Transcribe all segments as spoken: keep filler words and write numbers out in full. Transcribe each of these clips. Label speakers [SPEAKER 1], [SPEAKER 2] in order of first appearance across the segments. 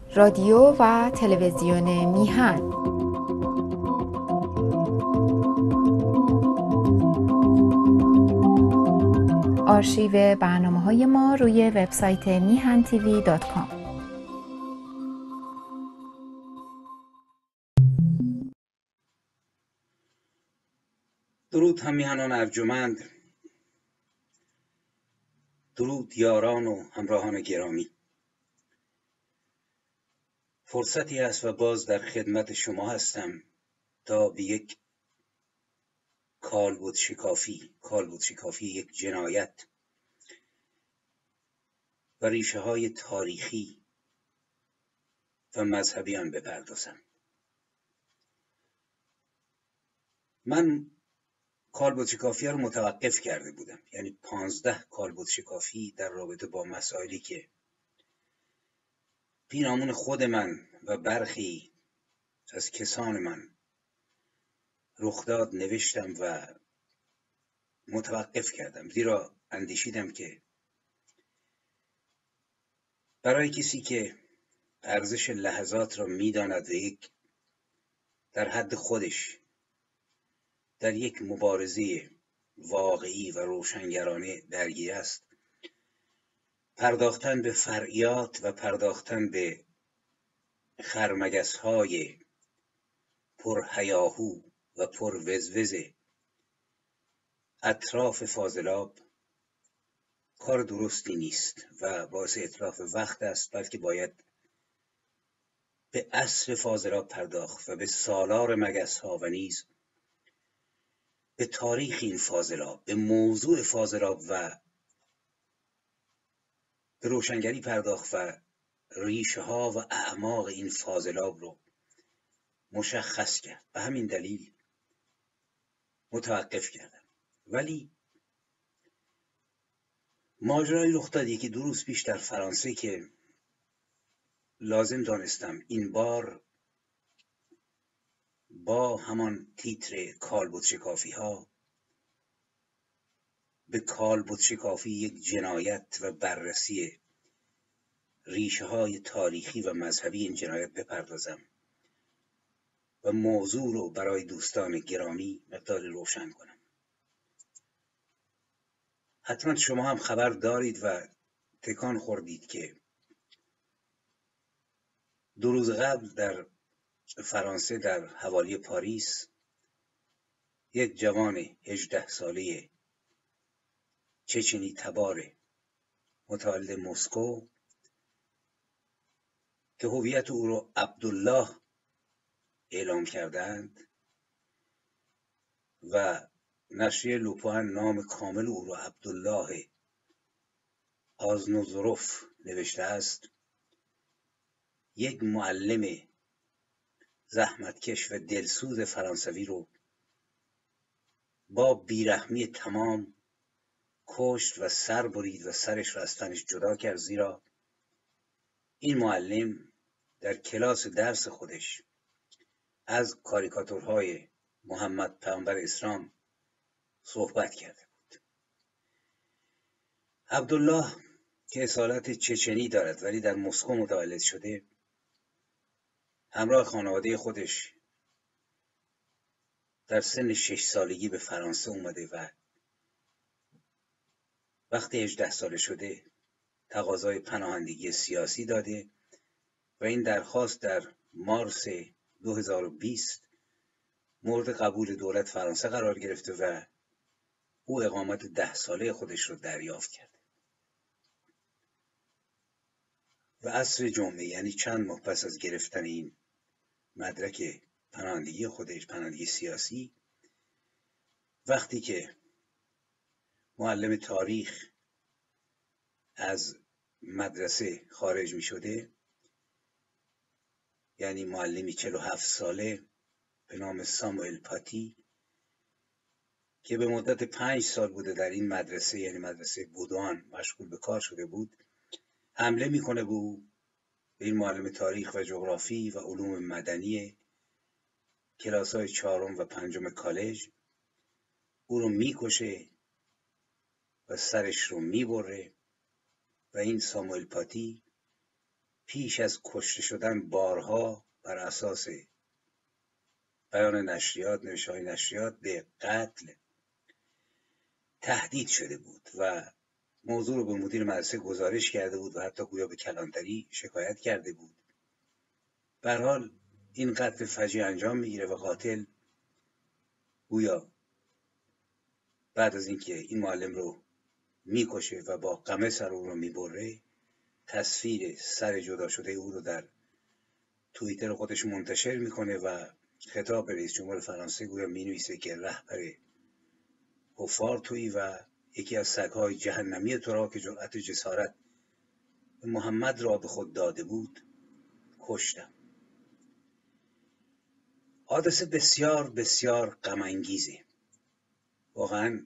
[SPEAKER 1] رادیو و تلویزیون میهن. آرشیو برنامه‌های ما روی وبسایت میهن تیوی دات کام.
[SPEAKER 2] درود هم میهنان ارجمند، درود یاران و همراهان گرامی. فرصتی است و باز در خدمت شما هستم تا به یک کالبد شکافی کالبد شکافی یک جنایت و ریشه های تاریخی و مذهبی آن بپردازم. من کالبد شکافی رو متوقف کرده بودم، یعنی پانزده کالبد شکافی در رابطه با مسائلی که پیرامون خود من و برخی از کسان من رخ داد نوشتم و متوقف کردم، زیرا اندیشیدم که برای کسی که ارزش لحظات را میداند و یک در حد خودش در یک مبارزه واقعی و روشنگرانه درگیر است، پرداختن به فرعیات و پرداختن به خرمگس‌های پر هیاهو و پر وزوز اطراف فاضلاب کار درستی نیست و باعث اتلاف وقت است، بلکه باید به اصل فاضلاب پرداخت و به سالار مگس‌ها و نیز به تاریخ این فاضلاب، به موضوع فاضلاب و به روشنگری پرداخت و ریشه ها و اعماق این فاضلاب رو مشخص کرد. به همین دلیل متوقف کردم. ولی ماجرایی رخ داد یکی دو روز پیش در فرانسه که لازم دانستم این بار با همان تیتر کالبد شکافی ها به کالبد شکافی یک جنایت و بررسی ریشه های تاریخی و مذهبی این جنایت بپردازم و موضوع رو برای دوستان گرامی مقداری روشن کنم. حتما شما هم خبر دارید و تکان خوردید که دو روز قبل در فرانسه در حوالی پاریس یک جوان هجده ساله چچنی تبار متولد مسکو که هویت او را عبدالله اعلام کردند و نشریه لوپوان نام کامل او را عبدالله آزنوزروف نوشته است، یک معلم زحمتکش و دلسوز فرانسوی رو با بیرحمی تمام کشت و سر برید و سرش را از تنش جدا کرد، زیرا این معلم در کلاس درس خودش از کاریکاتورهای محمد پیامبر اسلام صحبت کرده بود. عبدالله که اصالت چچنی دارد ولی در مسکو متولد شده، همراه خانواده خودش در سن شش سالگی به فرانسه اومده و وقتی هجده ساله شده تقاضای پناهندگی سیاسی داده و این درخواست در مارس دو هزار و بیست مورد قبول دولت فرانسه قرار گرفته و او اقامت ده ساله خودش رو دریافت کرده و عصر جمعه، یعنی چند ماه پس از گرفتن این مدرک پناهندگی خودش، پناهندگی سیاسی، وقتی که معلم تاریخ از مدرسه خارج می شده، یعنی معلمی چهل و هفت ساله به نام ساموئل پاتی که به مدت پنج سال بوده در این مدرسه، یعنی مدرسه بودوان، مشغول به کار شده بود، حمله میکنه به او، به این معلم تاریخ و جغرافی و علوم مدنی کلاس‌های چهارم و پنجم کالج. او رو میکشه و سرش رو میبره و این ساموئل پاتی پیش از کشته شدن بارها بر اساس بیان نشریات، نوشته‌های نشریات به قتل تهدید شده بود و موضوع رو به مدیر مدرسه گزارش کرده بود و حتی گویا به کلانتری شکایت کرده بود. به هر حال این قتل فجیع انجام میگیره و قاتل گویا بعد از اینکه این معلم رو میکشه و با قمه سر اون رو میبره، تصویر سر جدا شده او رو در توییتر خودش منتشر میکنه و خطاب به رئیس جمهور فرانسه گویا مینویسه که رهبر کفار تویی و یکی از سگ‌های جهنمی تو را که جرأت و جسارت محمد را به خود داده بود کشتم. حادثه بسیار بسیار غم انگیزه. واقعا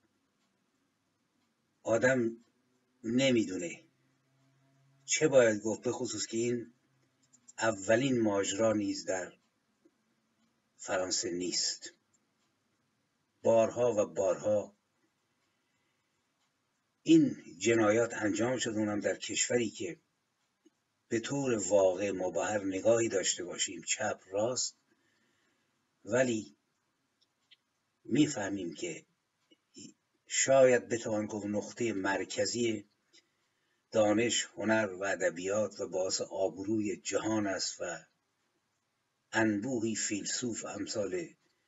[SPEAKER 2] آدم نمیدونه چه باید گفت، به خصوص که این اولین ماجرا نیز در فرانسه نیست. بارها و بارها این جنایات انجام شده، اونم در کشوری که به طور واقع ما با هر نگاهی داشته باشیم چپ راست، ولی میفهمیم که شاید بتوان گفت نقطه مرکزی دانش، هنر و ادبیات و باعث آبروی جهان است و انبوهی فیلسوف امثال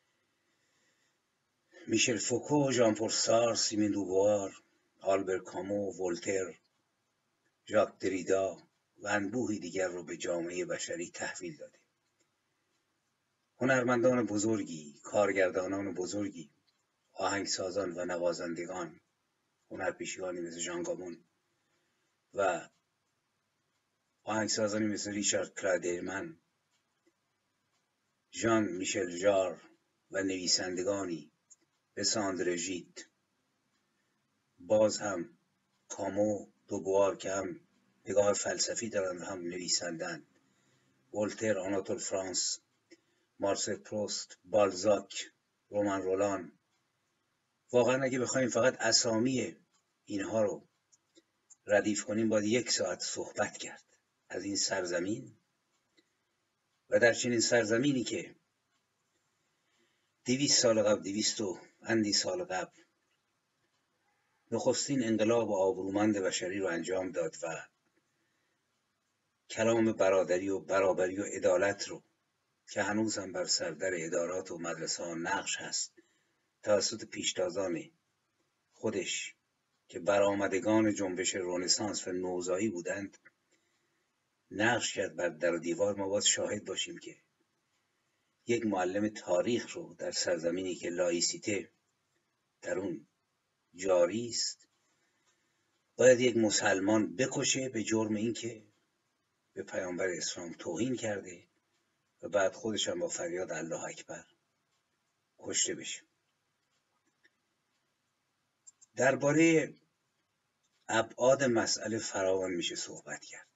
[SPEAKER 2] میشل فوکو، ژان پل سارتر، سیمون دوبوار، آلبر کامو، ولتر، ژاک دریدا و انبوهی دیگر رو به جامعه بشری تحویل داده. هنرمندان بزرگی، کارگردانان بزرگی، آهنگسازان و نوازندگان، هنرپیشگانی مثل ژان گامون و آهنگسازانی مثل ریچارد کلایدرمن، ژان میشل ژار و نویسندگانی به ساندر ژید، باز هم کامو، دوبوار که هم نگاه فلسفی دارند و هم نویسندند، ولتر، آناتول فرانس، مارسل پروست، بالزاک، رومن رولان. واقعا اگه بخوایم فقط اسامی اینها رو ردیف کنیم باید یک ساعت صحبت کرد از این سرزمین و در چنین سرزمینی که دویست سال قبل، دویست و اندی سال قبل نخستین انقلاب آبرومند بشری رو انجام داد و کلام برادری و برابری و عدالت رو که هنوز هم بر سردر ادارات و مدرسه ها نقش هست توسط پیشتازان خودش که برآمدگان جنبش رنسانس و نوزایی بودند نقش کرد بر در و دیوار. ما باید شاهد باشیم که یک معلم تاریخ رو در سرزمینی که لایسیته در اون جاری است باید یک مسلمان بکشه به جرم اینکه به پیامبر اسلام توهین کرده و بعد خودش هم با فریاد الله اکبر کشته بشه. درباره ابعاد مسئله فراوان میشه صحبت کرد.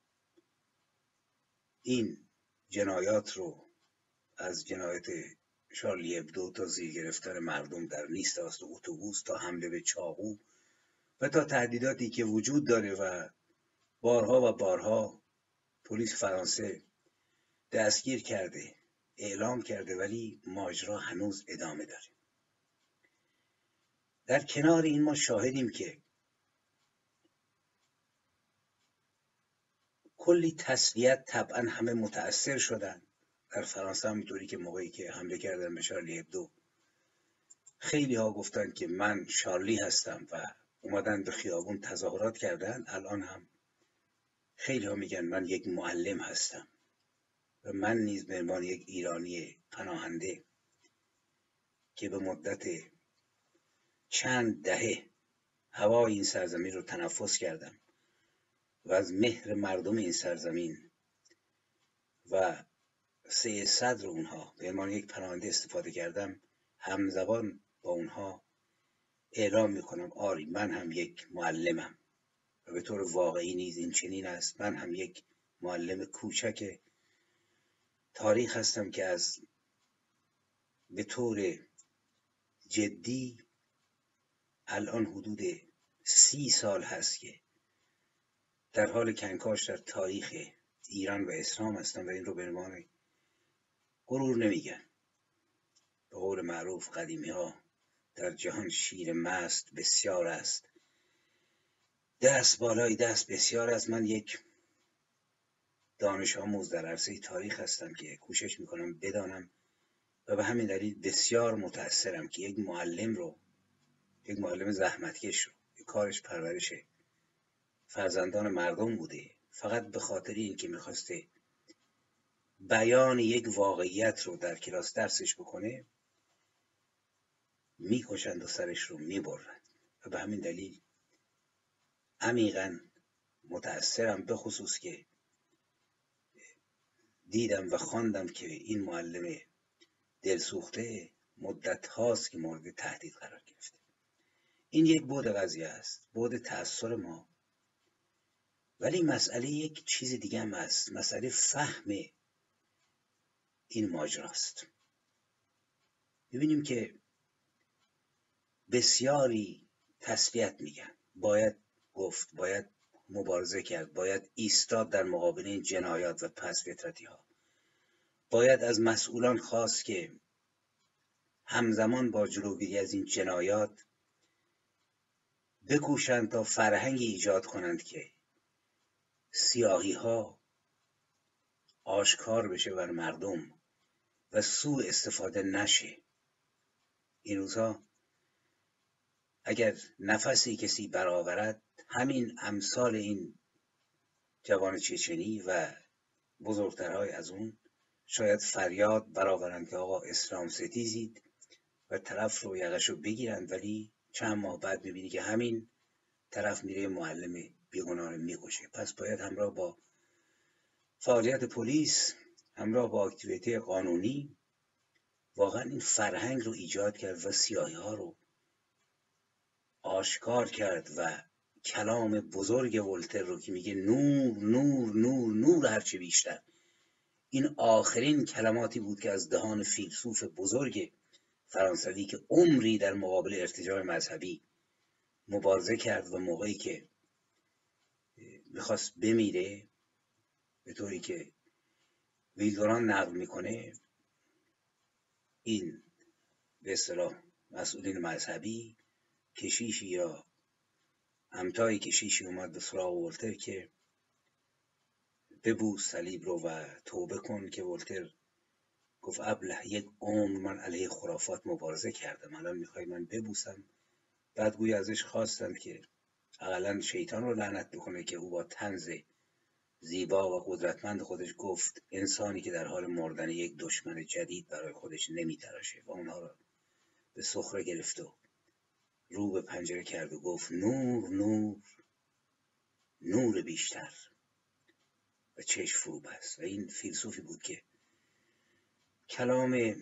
[SPEAKER 2] این جنایات رو از جنایت شارلی ابدو تا زیر گرفتن مردم در نیس توسط اتوبوس تا حمله به چاقو و تا تهدیداتی که وجود داره و بارها و بارها پلیس فرانسه دستگیر کرده، اعلام کرده، ولی ماجرا هنوز ادامه داره. در کنار این ما شاهدیم که کلی تسلیت، طبعا همه متأثر شدن در فرانسه، همینطوری که موقعی که حمله کردن به شارلی ابدو خیلی ها گفتن که من شارلی هستم و اومدن به خیابون تظاهرات کردن. الان هم خیلی ها میگن من یک معلم هستم و من نیز به عنوان یک ایرانی پناهنده که به مدت چند دهه هوای این سرزمین رو تنفس کردم و از مهر مردم این سرزمین و سه صدر اونها به عنوان یک پناهنده استفاده کردم، همزبان با اونها اعلام میکنم آری من هم یک معلمم و به طور واقعی نیز این چنین است. من هم یک معلم کوچک تاریخ هستم که از به طور جدی الان حدود سی سال هست که در حال کنکاش در تاریخ ایران و اسلام هستن و این رو به عنوان غرور نمیگن. به قول معروف قدیمی ها در جهان شیر مست بسیار است، دست بالای دست بسیار است. من یک دانش آموز در عرصه تاریخ هستم که کوشش میکنم بدانم و به همین دلیل بسیار متأثرم که یک معلم رو، یک معلم زحمتکش رو، یک کارش پرورش فرزندان مردم بوده، فقط به خاطر این که میخواسته بیان یک واقعیت رو در کلاس درسش بکنه میکشند و سرش رو میبرند. و به همین دلیل عمیقاً متأثرم، به خصوص که دیدم و خواندم که این معلم دلسوخته مدت هاست که مورد تهدید قرار گرفته. این یک بعد قضیه است، بعد تأثیر ما. ولی مسئله یک چیز دیگه هم هست، مسئله فهم این ماجراست. ببینیم که بسیاری تسلیت میگن، باید گفت، باید مبارزه کرد، باید ایستاد در مقابل این جنایات و پس فطرتی ها، باید از مسئولان خواست که همزمان با جلوگیری از این جنایات بکوشند تا فرهنگی ایجاد کنند که سیاهی ها آشکار بشه بر مردم و سوء استفاده نشه. این روزها اگر نفسی کسی برآورد، همین امثال این جوان چچنی و بزرگترهای از اون شاید فریاد برآورند که آقا اسلام ستیزید و طرف رو یقشو بگیرند، ولی چند ماه بعد میبینی که همین طرف میره معلم بیگناه رو میکشه. پس باید همراه با فعالیت پلیس، همراه با اکتیویته قانونی، واقعا این فرهنگ رو ایجاد کرد و سیاهی ها رو آشکار کرد و کلام بزرگ ولتر رو که میگه نور نور نور نور هرچه بیشتر، این آخرین کلماتی بود که از دهان فیلسوف بزرگ فرانسوی که عمری در مقابل ارتجاع مذهبی مبارزه کرد و موقعی که میخواست بمیره، به طوری که ویلدوران نقل میکنه، این به اصطلاح مسئولین مذهبی، کشیشی یا همتای کشیشی اومد به سراغ ولتر که ببوس صلیب رو و توبه کن، که ولتر گفت ابله، یک عمر من علیه خرافات مبارزه کردم، الان میخوای من ببوسم؟ بعد گویا ازش خواستند که اقلا شیطان رو لعنت بکنه که او با طنز زیبا و قدرتمند خودش گفت انسانی که در حال مردن یک دشمن جدید برای خودش نمیتراشه، و اونها رو به سخره گرفت و رو به پنجره کرد و گفت نور نور نور بیشتر، و چشم فرو بست. و این فیلسوفی بود که کلام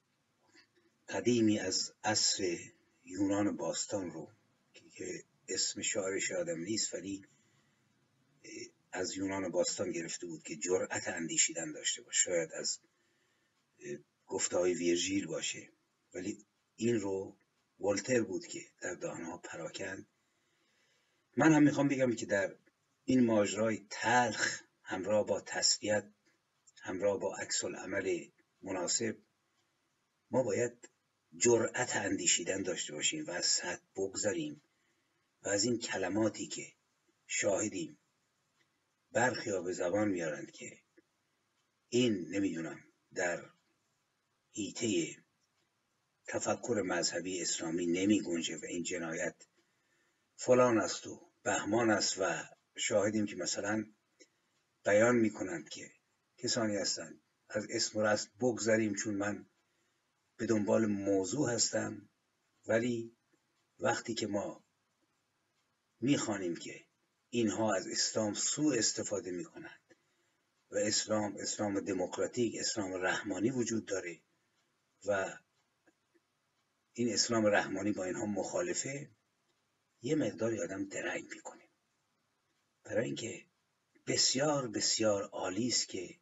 [SPEAKER 2] قدیمی از عصر یونان باستان رو که اسم شاعرش یادم نیست ولی از یونان باستان گرفته بود که جرأت اندیشیدن داشته باشه، شاید از گفته‌های ویرژیل باشه، ولی این رو ولتر بود که در دهان‌ها پراکند. من هم میخوام بگم که در این ماجرای تلخ همراه با تسلیت، همراه با عکس العمل مناسب، ما باید جرأت اندیشیدن داشته باشیم و از سطح بگذاریم و از این کلماتی که شاهدیم برخیا به زبان میارند که این نمیدونم در حیطه تفکر مذهبی اسلامی نمی گنجه و این جنایت فلان است و بهمان است، و شاهدیم که مثلا بیان میکنند که کسانی هستند از اسم و رسم بگذاریم چون من به دنبال موضوع هستم، ولی وقتی که ما میخوانیم که اینها از اسلام سوء استفاده میکنند و اسلام اسلام دموکراتیک، اسلام رحمانی وجود داره و این اسلام رحمانی با اینها مخالفه، یه مقداری آدم درنگ میکنه. برای اینکه بسیار بسیار عالی است که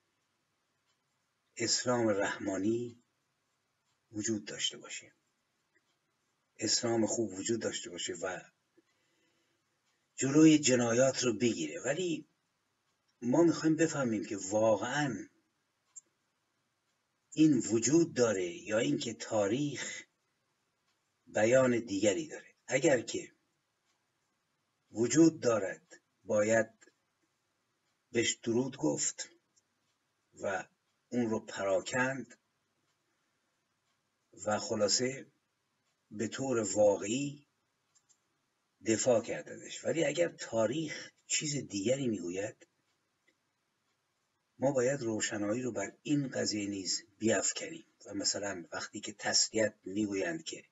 [SPEAKER 2] اسلام رحمانی وجود داشته باشه، اسلام خوب وجود داشته باشه و جلوی جنایات رو بگیره، ولی ما میخوایم بفهمیم که واقعا این وجود داره یا اینکه تاریخ بیان دیگری داره. اگر که وجود دارد باید بهش درود گفت و اون رو پراکند و خلاصه به طور واقعی دفاع کردنش. ولی اگر تاریخ چیز دیگری میگوید ما باید روشنایی رو بر این قضیه نیز بیفکنیم. و مثلا وقتی که تسلیت میگویند که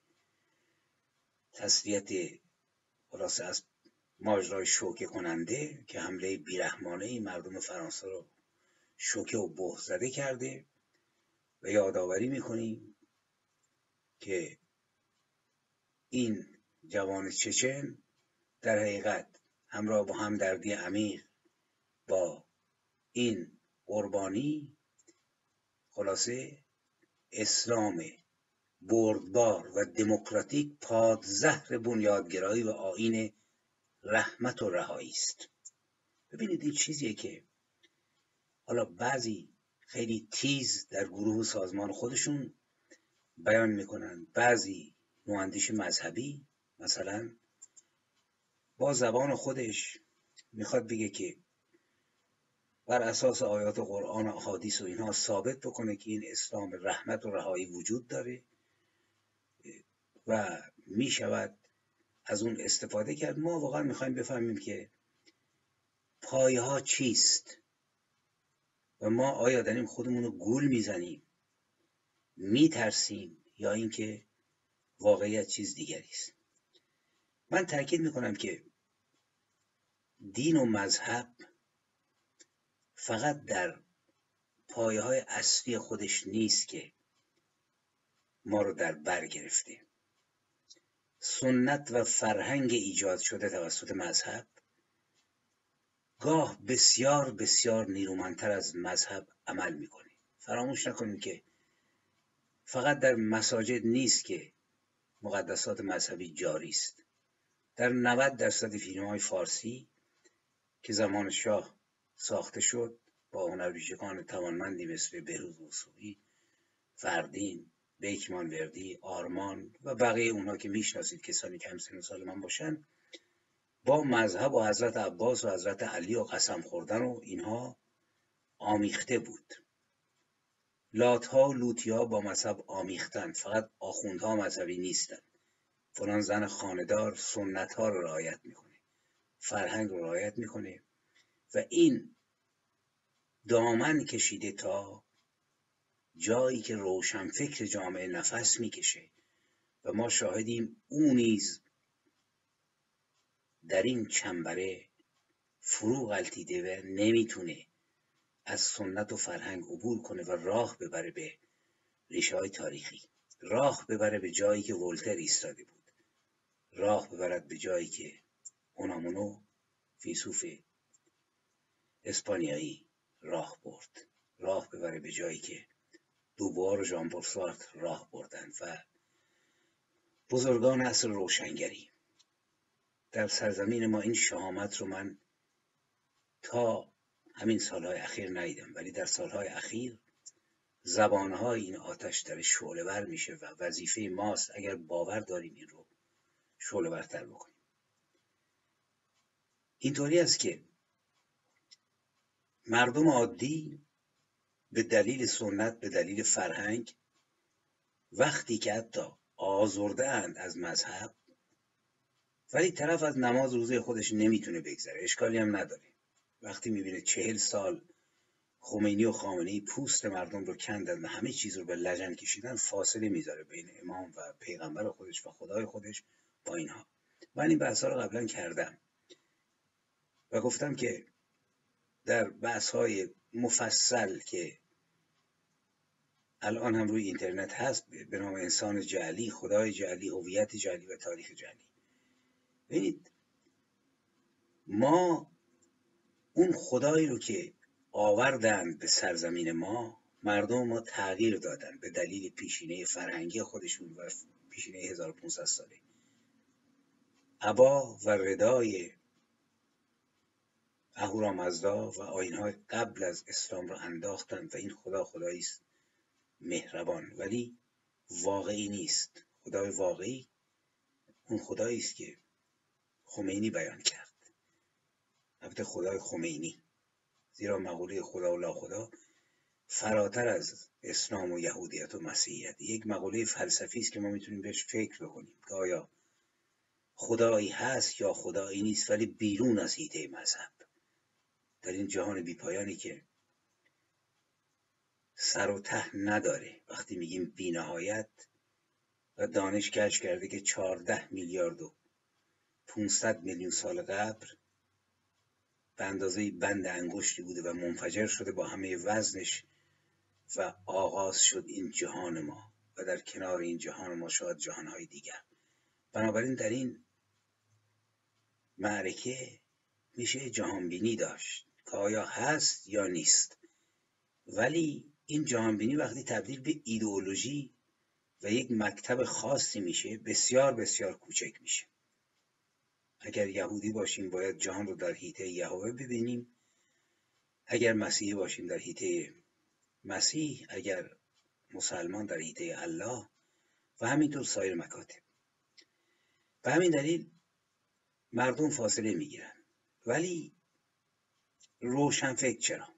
[SPEAKER 2] تسلیت خلاصه از ماجرای شوکه کننده که حمله بیرحمانه مردم فرانسه رو شوکه و بهت زده کرده و یادآوری میکنیم که این جوان چچن در حقیقت همراه با همدردی عمیق با این قربانی خلاصه اسلام بردبار و دموکراتیک پادزهر بنیادگرایی و آیین رحمت و رهایی است. ببینید این چیزیه که حالا بعضی خیلی تیز در گروه و سازمان خودشون بیان میکنن، بعضی نواندیش مذهبی مثلا با زبان خودش میخواد بگه که بر اساس آیات قرآن و احادیث و اینها ثابت بکنه که این اسلام رحمت و رهایی وجود داره و میشود از اون استفاده کرد. ما واقعا میخوایم بفهمیم که پایه ها چیست و ما آیا داریم خودمون رو گول میزنیم، میترسیم، یا اینکه واقعیت چیز دیگری است. من تاکید میکنم که دین و مذهب فقط در پایه های اصلی خودش نیست که ما رو در بر گرفته. سنت و فرهنگ ایجاد شده توسط مذهب گاه بسیار بسیار نیرومندتر از مذهب عمل میکنه. فراموش نکنیم که فقط در مساجد نیست که مقدسات مذهبی جاری است. در نود درصد فیلم‌های فارسی که زمان شاه ساخته شد با هنرپیشگان توانمندی مثل بهروز وثوقی، فردین، بیکمانوردی، آرمان و بقیه اونها که میشناسید، کسانی که همسن و سال من باشن، با مذهب و حضرت عباس و حضرت علی و قسم خوردن و اینها آمیخته بود. لاتها و لوطی‌ها با مذهب آمیختند، فقط آخوندها مذهبی نیستند. فلان زن خانه‌دار سنت‌ها رو رعایت میکنه، فرهنگ رو رعایت میکنه و این دامن کشیده تا جایی که روشنفکر جامعه نفس میکشه و ما شاهدیم او نیز در این چنبره فرو غلطیده و نمیتونه از سنت و فرهنگ عبور کنه و راه ببره به ریشه های تاریخی، راه ببره به جایی که ولتر ایستاده بود، راه ببرد به جایی که اونامونو فیلسوف اسپانیایی راه برد، راه ببره به جایی که دوبوار و ژان پل سارتر راه بردند و بزرگان عصر روشنگری. در سرزمین ما این شهامت رو من تا همین سالهای اخیر ندیدم، ولی در سالهای اخیر زبانهای این آتش در شعله ور میشه و وظیفه ماست اگر باور داریم این رو شعله ورتر بکنیم. اینطوری است که مردم عادی به دلیل سنت، به دلیل فرهنگ، وقتی که حتی آزرده اند از مذهب، ولی طرف از نماز روزه خودش نمیتونه بگذره، اشکالی هم نداره. وقتی میبینه چهل سال خمینی و خامنه‌ای پوست مردم رو کندن و همه چیز رو به لجن کشیدن، فاصله میذاره بین امام و پیغمبر خودش و خدای خودش با اینها. من این بحثا رو قبلا کردم و گفتم که در بحث‌های مفصل که الان هم روی اینترنت هست به نام انسان جعلی، خدای جعلی، هویت جعلی و تاریخ جعلی، ببینید ما اون خدایی رو که آوردند به سرزمین ما، مردم ما تغییر دادن به دلیل پیشینه فرهنگی خودشون و پیشینه هزار و پانصد ساله. عبا و ردای اهورامزدا و آیین‌های قبل از اسلام رو انداختند و این خدا خدایی است مهربان، ولی واقعی نیست. خدای واقعی اون خدایی است که خمینی بیان کرد، البته خدای خمینی، زیرا مقوله خدا و لا خدا فراتر از اسلام و یهودیت و مسیحیت یک مقوله فلسفی است که ما میتونیم بهش فکر بکنیم که آیا خدایی هست یا خدایی نیست، ولی بیرون از حیطه مذهب، در این جهان بیپایانی که سر و ته نداره. وقتی میگیم بی‌نهایت و دانش کشف کرده که چهارده میلیارد و پانصد میلیون سال قبل به اندازه بند انگشتی بوده و منفجر شده با همه وزنش و آغاز شد این جهان ما و در کنار این جهان ما شاید جهانهای دیگر. بنابراین در این معرکه میشه جهانبینی داشت که آیا هست یا نیست، ولی این جهانبینی وقتی تبدیل به ایدئولوژی و یک مکتب خاصی میشه بسیار بسیار کوچک میشه. اگر یهودی باشیم باید جهان رو در حیطه یهوه ببینیم، اگر مسیحی باشیم در حیطه مسیح، اگر مسلمان در حیطه الله و همینطور سایر مکاتب. به همین دلیل مردم فاصله میگیرن. ولی روشنفکر چرا؟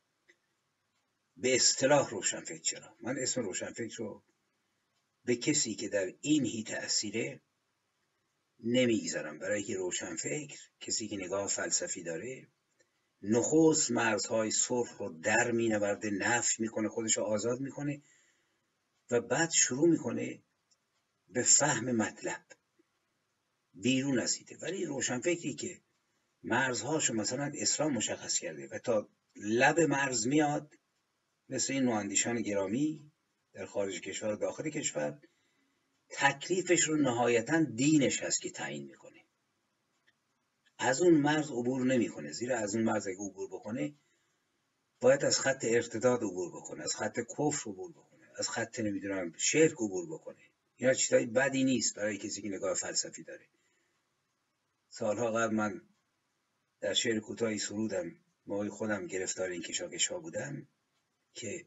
[SPEAKER 2] به اصطلاح روشنفکر چرا؟ من اسم روشنفکر رو به کسی که در این حیطه اسیره نمیگذارم، برای که روشنفکر کسی که نگاه فلسفی داره نخست مرزهای سرخ رو در مینورده، نفی میکنه، خودش رو آزاد میکنه و بعد شروع میکنه به فهم مطلب بیرون از حیطه. ولی روشنفکری که مرزهاشو مثلا اسلام مشخص کرده و تا لب مرز میاد، مثل این نواندیشان گرامی در خارج کشور و داخل کشور، تکلیفش رو نهایتا دینش هست که تعیین میکنه. از اون مرز عبور نمیکنه، زیرا از اون مرز اگه عبور بکنه باید از خط ارتداد عبور بکنه، از خط کفر عبور بکنه، از خط نمیدونم شرک عبور بکنه. اینا چیزای بدی نیست برای کسی که نگاه فلسفی داره. سالها قبل من در شعر کوتاهی سرودم، موقع خودم گرفتار این کشاکش‌ها بودم، که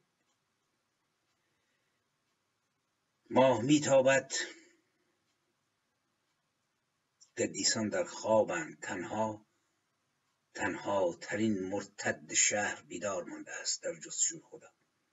[SPEAKER 2] ماه میتابد قدیسان در خوابند، تنها تنها ترین مرتد شهر بیدار مانده است در جستجوی خدا.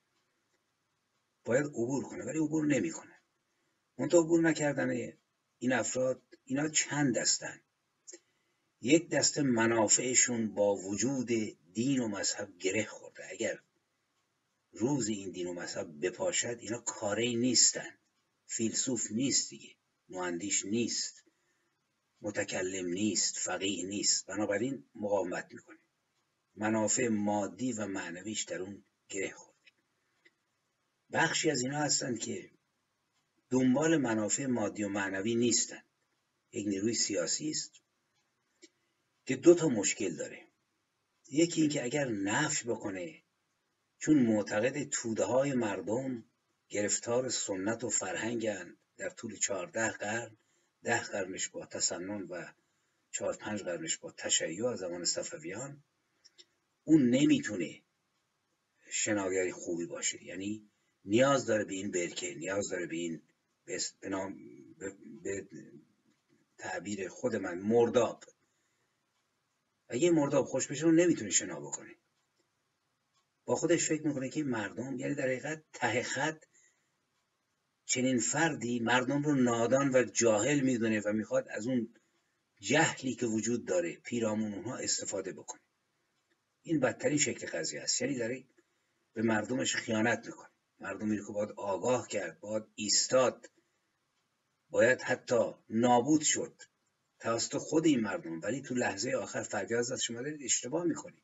[SPEAKER 2] باید عبور کنه ولی عبور نمیکنه. منتها عبور نکردن این افراد، اینا چند دستن. یک دسته منافعشون با وجود دین و مذهب گره خورده. اگر روز این دین و مذهب بپاشد اینا کاری نیستن، فیلسوف نیست دیگه، مهندیش نیست، متکلم نیست، فقیه نیست، بنابراین مقاومت میکنه. منافع مادی و معنویش در اون گره خورده. بخشی از اینا هستند که دنبال منافع مادی و معنوی نیستن. یک نیروی سیاسی است که دو تا مشکل داره. یکی این که اگر نفی بکنه، چون معتقد توده های مردم گرفتار سنت و فرهنگن در طول چهارده قرن، ده قرنش با تسنن و چهار پنج قرنش با تشیع از زمان صفویان، اون نمیتونه شناگری خوبی باشه. یعنی نیاز داره به این برکه، نیاز داره به این به نام به, به تعبیر خود من مرداب. اگه مرداب خوش بشه اون نمیتونه شنا بکنه. با خودش فکر میکنه که مردم، یعنی در حقیقت ته خط چنین فردی مردم رو نادان و جاهل میدونه و میخواد از اون جهلی که وجود داره پیرامون اونها استفاده بکنه. این بدترین شکل قضیه است. یعنی داره به مردمش خیانت میکنه. مردمی رو که باید آگاه کرد، باید ایستاد، باید حتی نابود شد توسط خود این مردم، ولی تو لحظه آخر فریاد از شما دارید اشتباه میکنید.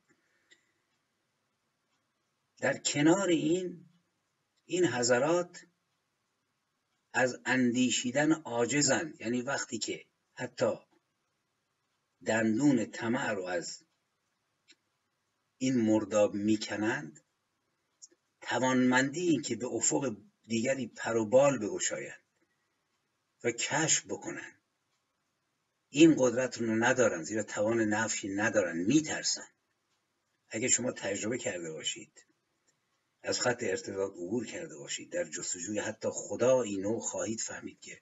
[SPEAKER 2] در کنار این این حضرات از اندیشیدن عاجزن. یعنی وقتی که حتی دندون طمع رو از این مرداب میکنند، توانمندی این که به افق دیگری پر و بال بگشایند و کشف بکنن، این قدرت رو ندارن، زیرا توان نفی ندارن، میترسن. اگه شما تجربه کرده باشید، از خط ارتداد عبور کرده باشید، در جستجوی حتی خدایی نو، خواهید فهمید که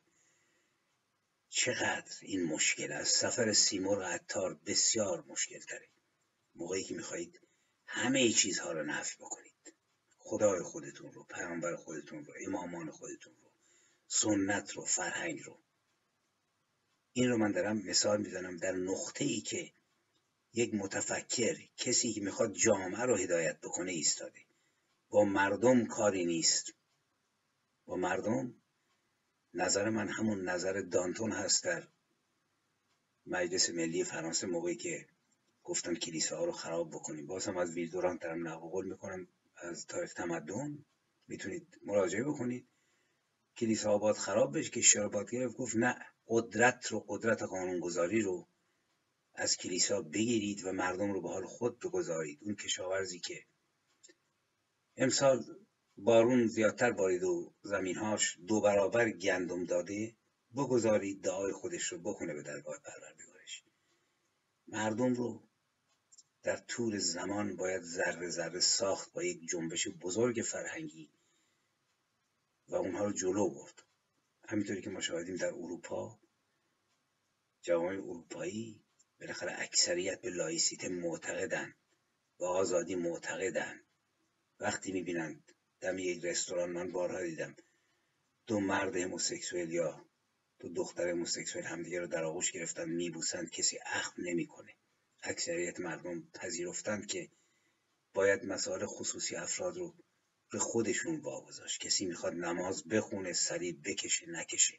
[SPEAKER 2] چقدر این مشکل است. سفر سیمرغ عطار بسیار مشکل تره، موقعی که میخواهید همه چیزها رو نفی بکنید، خدای خودتون رو، پیامبر خودتون رو، امامان خودتون رو، سنت رو، فرهنگ رو. این رو من دارم مثال میزنم در نقطه ای که یک متفکر، کسی که میخواد جامعه رو هدایت بکنه ایستاده. با مردم کاری نیست. با مردم، نظر من همون نظر دانتون هست در مجلس ملی فرانسه موقعی که گفتن کلیساها رو خراب بکنیم. باز هم از ویلدورانت دارم نقل قول میکنم از تاریخ تمدن، میتونید مراجعه بکنید. کلیساها باید خراب بشه، که باید گرفت، گفت نه، قدرت رو، قدرت قانونگذاری رو از کلیسا بگیرید و مردم رو به حال خود بگذارید. اون کشاورزی که امسال بارون زیادتر بارید و زمینهاش دو برابر گندم داده، بگذارید دعای خودش رو بکنه به درگاه پروردگارش. مردم رو در طول زمان باید ذره ذره ساخت با یک جنبش بزرگ فرهنگی و اونها رو جلو برد. همینطوری که ما شاهدیم در اروپا، جوامع اروپایی بالاخره اکثریت به لایسیته معتقدن، به آزادی معتقدن. وقتی میبینند دم یک رستوران، من بارها دیدم، دو مرد هموسکسوئل یا دو دختر هموسکسوئل همدیگه رو در آغوش گرفتن میبوسند، کسی اخم نمیکنه. اکثریت مردم پذیرفتند که باید مسائل خصوصی افراد رو به خودشون واگذاشت. کسی میخواد نماز بخونه، صلیب بکشه نکشه،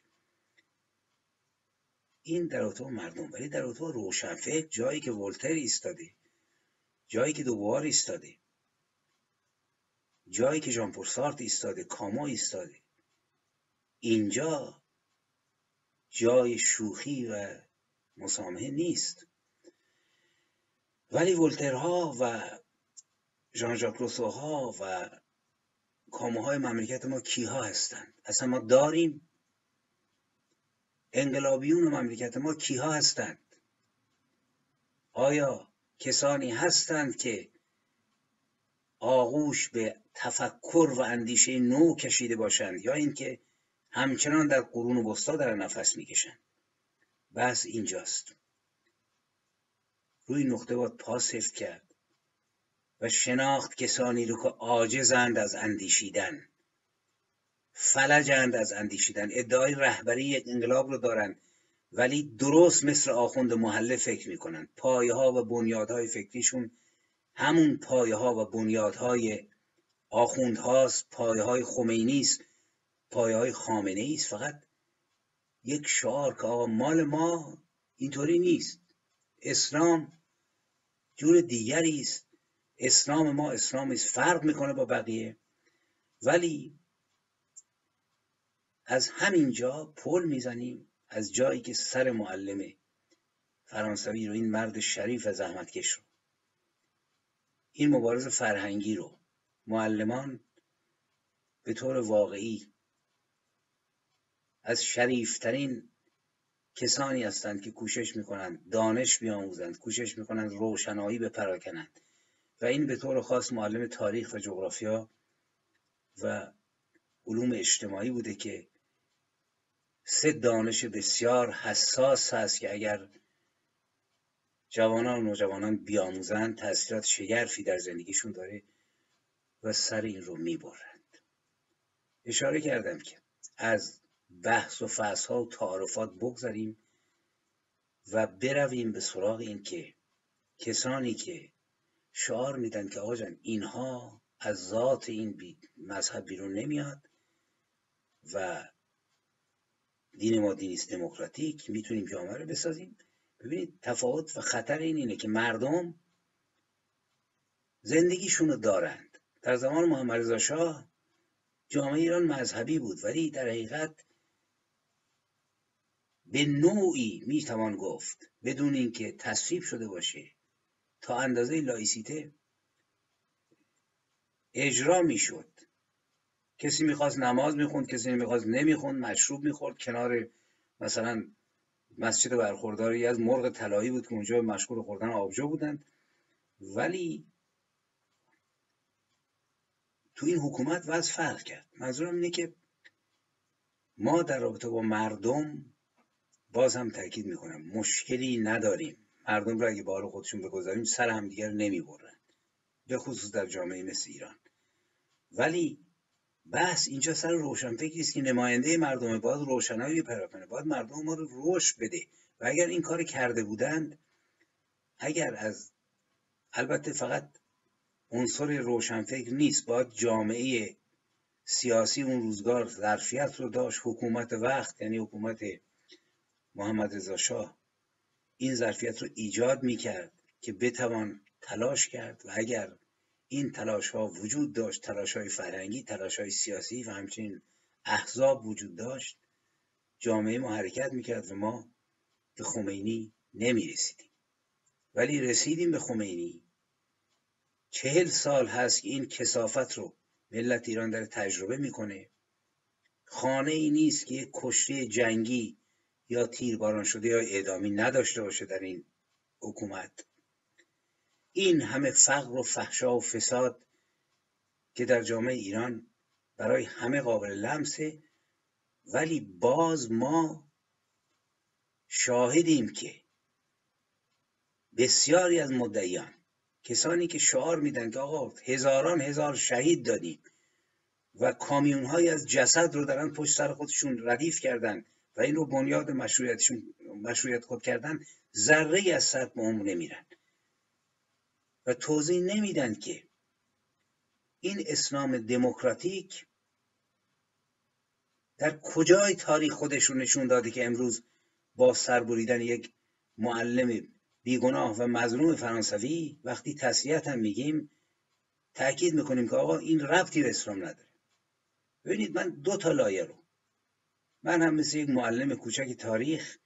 [SPEAKER 2] این در اتاق مردم. ولی در اتاق روشنفکر، جایی که ولتر ایستاده، جایی که دوبوار ایستاده، جایی که ژان پل سارتر ایستاده، کامو ایستاده، اینجا جای شوخی و مسامحه نیست. ولی ولترها و ژان ژاک روسوها و کاموهای مملکت ما کیها هستند؟ اصلا ما داریم؟ انقلابیون مملکت ما کیها هستند؟ آیا کسانی هستند که آغوش به تفکر و اندیشه نو کشیده باشند، یا اینکه همچنان در قرون وسطا در نفس میکشند؟ بس اینجاست. روی نقطه باید پاس حفظ کرد و شناخت کسانی رو که عاجزند از اندیشیدن، فلجند از اندیشیدن، ادعای رهبری یک انقلاب رو دارن ولی درست مثل آخوند محله فکر میکنن. پایه ها و بنیادهای فکریشون همون پایه ها و بنیادهای آخوند هاست، پایه های خمینی است، پایه های خامنه ای است. فقط یک شعار که آقا مال ما اینطوری نیست، اسلام جور دیگری است، اسلام ما اسلامی است، فرق میکنه با بقیه. ولی از همین جا پل میزنیم، از جایی که سر معلم فرانسوی رو، این مرد شریف و زحمتکش رو، این مبارز فرهنگی رو، معلمان به طور واقعی از شریفترین کسانی هستند که کوشش میکنند دانش بیاموزند، کوشش میکنند روشنایی بپراکنند. و این به طور خاص معلم تاریخ و جغرافیا و علوم اجتماعی بوده که سه دانش بسیار حساس هست که اگر جوانان و نوجوانان بیاموزند تأثیرات شگرفی در زندگیشون داره و سر این رو میبرند. اشاره کردم که از بحث و فحص‌ها و تعارفات بگذاریم و برویم به سراغ این که کسانی که شعار میدن که آقا جان اینها از ذات این مذهب بیرون نمیاد و دین ما دینیست دموکراتیک، میتونیم جامعه رو بسازیم. ببینید تفاوت و خطر این اینه که مردم زندگیشونو دارند. در زمان محمد رضا شاه جامعه ایران مذهبی بود، ولی در حقیقت به نوعی میتوان گفت بدون اینکه تصویب شده باشه تا اندازه لایسیته اجرا میشد. کسی میخواست نماز میخوند، کسی نمیخواست نمیخوند، مشروب میخورد. کنار مثلا مسجد برخورداری از مرغ طلایی بود که اونجا مشغول خوردن آبجو بودند. ولی تو این حکومت وضع فرق کرد. منظورم اینه که ما در رابطه با مردم باز هم تاکید میکنم مشکلی نداریم. مردم رو اگه به حال خودشون بگذاریم سر همدیگر نمیبرن، به خصوص در جامعه مثل ایران. ولی بحث اینجا سر روشنفکری است که نماینده مردم، باید روشنایی پیدا کنه، باید مردم ما رو رشد بده. و اگر این کار کرده بودند، اگر از البته فقط عنصر روشنفکر نیست، باید جامعه سیاسی اون روزگار ظرفیت رو داشت، حکومت وقت یعنی حکومت محمد رضا شاه این ظرفیت رو ایجاد میکرد که بتوان تلاش کرد. و اگر این تلاش ها وجود داشت، تلاش های فرهنگی، تلاش های سیاسی و همچنین احزاب وجود داشت، جامعه ما حرکت میکرد و ما به خمینی نمیرسیدیم. ولی رسیدیم به خمینی. چهل سال هست که این کثافت رو ملت ایران داره تجربه میکنه. خانه ای نیست که یک کشته جنگی یا تیرباران شده یا اعدامی نداشته باشه در این حکومت. این همه فقر و فحشا و فساد که در جامعه ایران برای همه قابل لمسه، ولی باز ما شاهدیم که بسیاری از مدعیان، کسانی که شعار میدن که آقا هزاران هزار شهید دادیم و کامیون های از جسد رو دارن پشت سر خودشون ردیف کردن و این رو بنیاد مشروعیتشون مشروعیت خود کردن، ذره از سر به عمر نمیرن و توضیح نمیدن که این اسلام دموکراتیک در کجای تاریخ خودش رو نشون داده که امروز با سربریدن یک معلم بیگناه و مظلوم فرانسوی وقتی تسلیت هم میگیم تأکید میکنیم که آقا این ربطی به اسلام نداره. ببینید من دو تا لایه رو، من هم مثل یک معلم کوچک تاریخ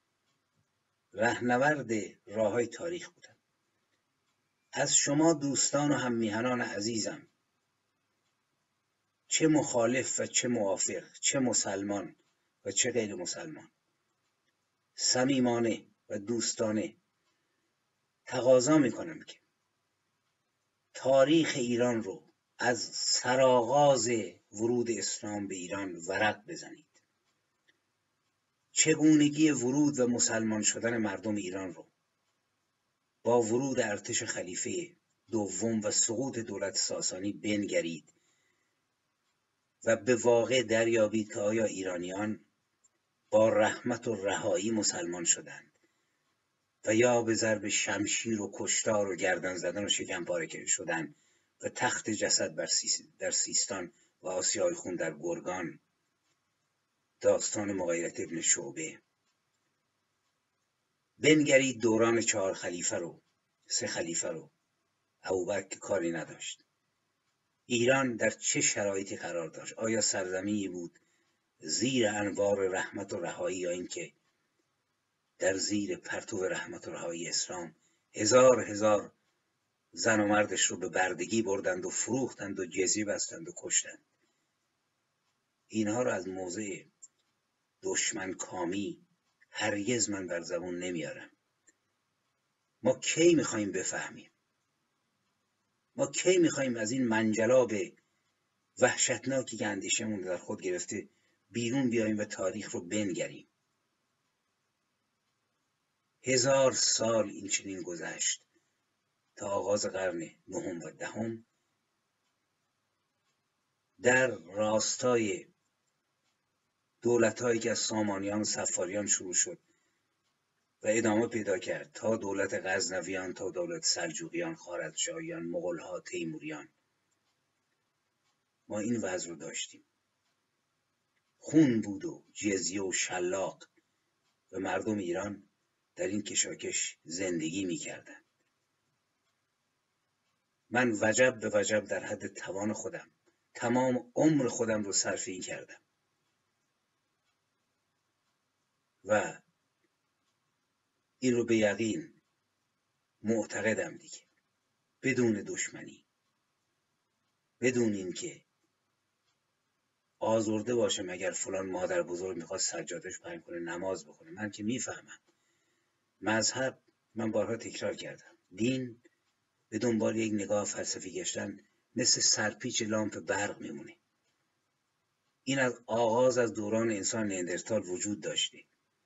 [SPEAKER 2] رهنورد راههای تاریخ بودم. از شما دوستان و هم میهنان عزیزم، چه مخالف و چه موافق، چه مسلمان و چه غیر مسلمان، صمیمانه و دوستانه تقاضا میکنم که تاریخ ایران رو از سرآغاز ورود اسلام به ایران ورق بزنید. چگونگی ورود و مسلمان شدن مردم ایران رو با ورود ارتش خلیفه دوم و سقوط دولت ساسانی بنگرید و به واقع دریابید که آیا ایرانیان با رحمت و رهایی مسلمان شدند و یا به ضرب شمشیر و کشتار و گردن زدن و شکم پاره شدند و تخت جسد در سیستان و آسیای خون در گرگان. داستان مغیرت ابن شعبه. بنگرید دوران چهار خلیفه رو، سه خلیفه رو. ابوبکر که کاری نداشت. ایران در چه شرایطی قرار داشت؟ آیا سرزمینی بود زیر انوار رحمت و رهایی، یا اینکه در زیر پرتو رحمت و رهایی اسلام هزار هزار زن و مردش رو به بردگی بردند و فروختند و جزیه بستند و کشتند؟ اینها رو از موضع دشمن کامی هرگز من بر زبون نمیارم. ما کی میخوایم بفهمیم؟ ما کی میخوایم از این منجلاب وحشتناکی که اندیشمون در خود گرفته بیرون بیاییم و تاریخ رو بنگریم؟ هزار سال این چنین گذشت تا آغاز قرن نهم و دهم در راستای دولت‌هایی که از سامانیان و صفاریان شروع شد و ادامه پیدا کرد تا دولت غزنویان، تا دولت سلجوقیان، خوارزمشاهیان، مغول‌ها، تیموریان. ما این وضع رو داشتیم. خون بود و جزیه و شلاق و مردم ایران در این کشاکش زندگی می‌کردند. من وجب به وجب در حد توان خودم تمام عمر خودم رو صرف این کردم و این رو به یقین معتقدم دیگه، بدون دشمنی، بدون این که آزرده باشم اگر فلان مادر بزرگ میخواد سجادش پهن کنه نماز بخونه. من که میفهمم مذهب، من بارها تکرار کردم، دین به دنبال یک نگاه فلسفی گشتن مثل سرپیچ لامپ برق میمونه. این از آغاز از دوران انسان نیاندرتال وجود داشته.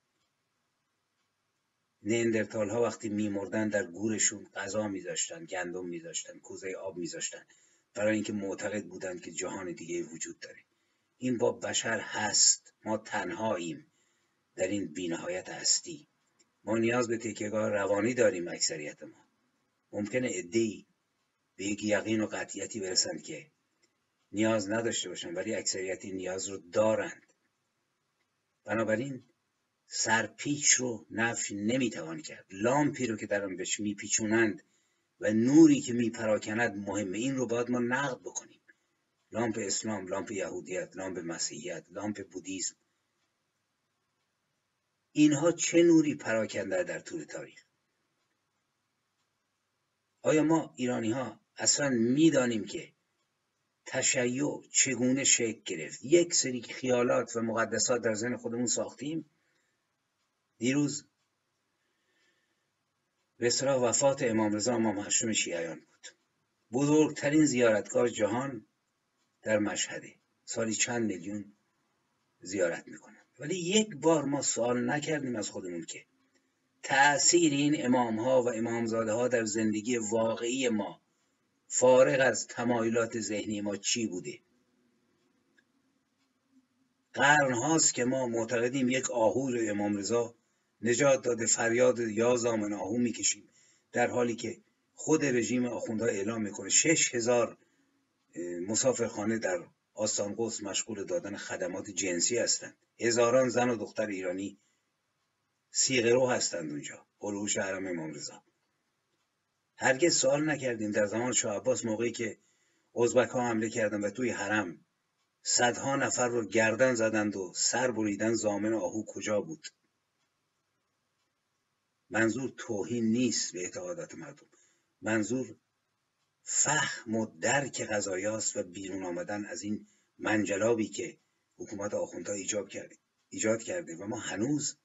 [SPEAKER 2] نیاندرتال ها وقتی میمردن در گورشون غذا میذاشتن، گندم میذاشتن، کوزه آب میذاشتن، برای اینکه معتقد بودند که جهان دیگه وجود داره. این با بشر هست. ما تنهاییم در این بی‌نهایت هستی. ما نیاز به تکیهگاه روانی داریم. اکثریت ما ممکنه عده‌ای به یک یقین و قطعیتی برسند که نیاز نداشته باشن، ولی اکثریتی نیاز رو دارند. بنابراین سرپیچ رو نفی نمیتوان کرد. لامپی رو که در آن بهش میپیچونند و نوری که میپراکند مهمه. این رو باید ما نقد بکنیم. لامپ اسلام، لامپ یهودیت، لامپ مسیحیت، لامپ بودیسم، اینها چه نوری پراکنده در طول تاریخ؟ آیا ما ایرانی ها اصلا میدانیم که تشیع چگونه شکل گرفت؟ یک سری خیالات و مقدسات در ذهن خودمون ساختیم. دیروز به اصطلاح وفات امام رضا امام هشتم شیعیان بود. بزرگترین زیارتگاه جهان در مشهده. سالی چند میلیون زیارت میکنن. ولی یک بار ما سوال نکردیم از خودمون که تأثیر این امام ها و امامزاده ها در زندگی واقعی ما فارغ از تمایلات ذهنی ما چی بوده؟ قرن هاست که ما معتقدیم یک آهو رو امام رضا نجات داده، فریاد یا زامن آهو میکشیم، در حالی که خود رژیم آخوندها اعلام میکنه شش هزار مسافرخانه در آستان قدس مشغول دادن خدمات جنسی هستند. هزاران زن و دختر ایرانی سیغرو هستند اونجا، هلوش حرم امام رضا. هرگز سوال نکردیم در زمان شاه عباس موقعی که ازبک ها حمله کردند و توی حرم صدها نفر رو گردن زدند و سر بریدن، زامن آهو کجا بود؟ منظور توهین نیست به اعتقادات مردم، منظور فهم و درک قضایاست و بیرون آمدن از این منجلابی که حکومت آخوندها ایجاد کرده ایجاد کرده و ما هنوز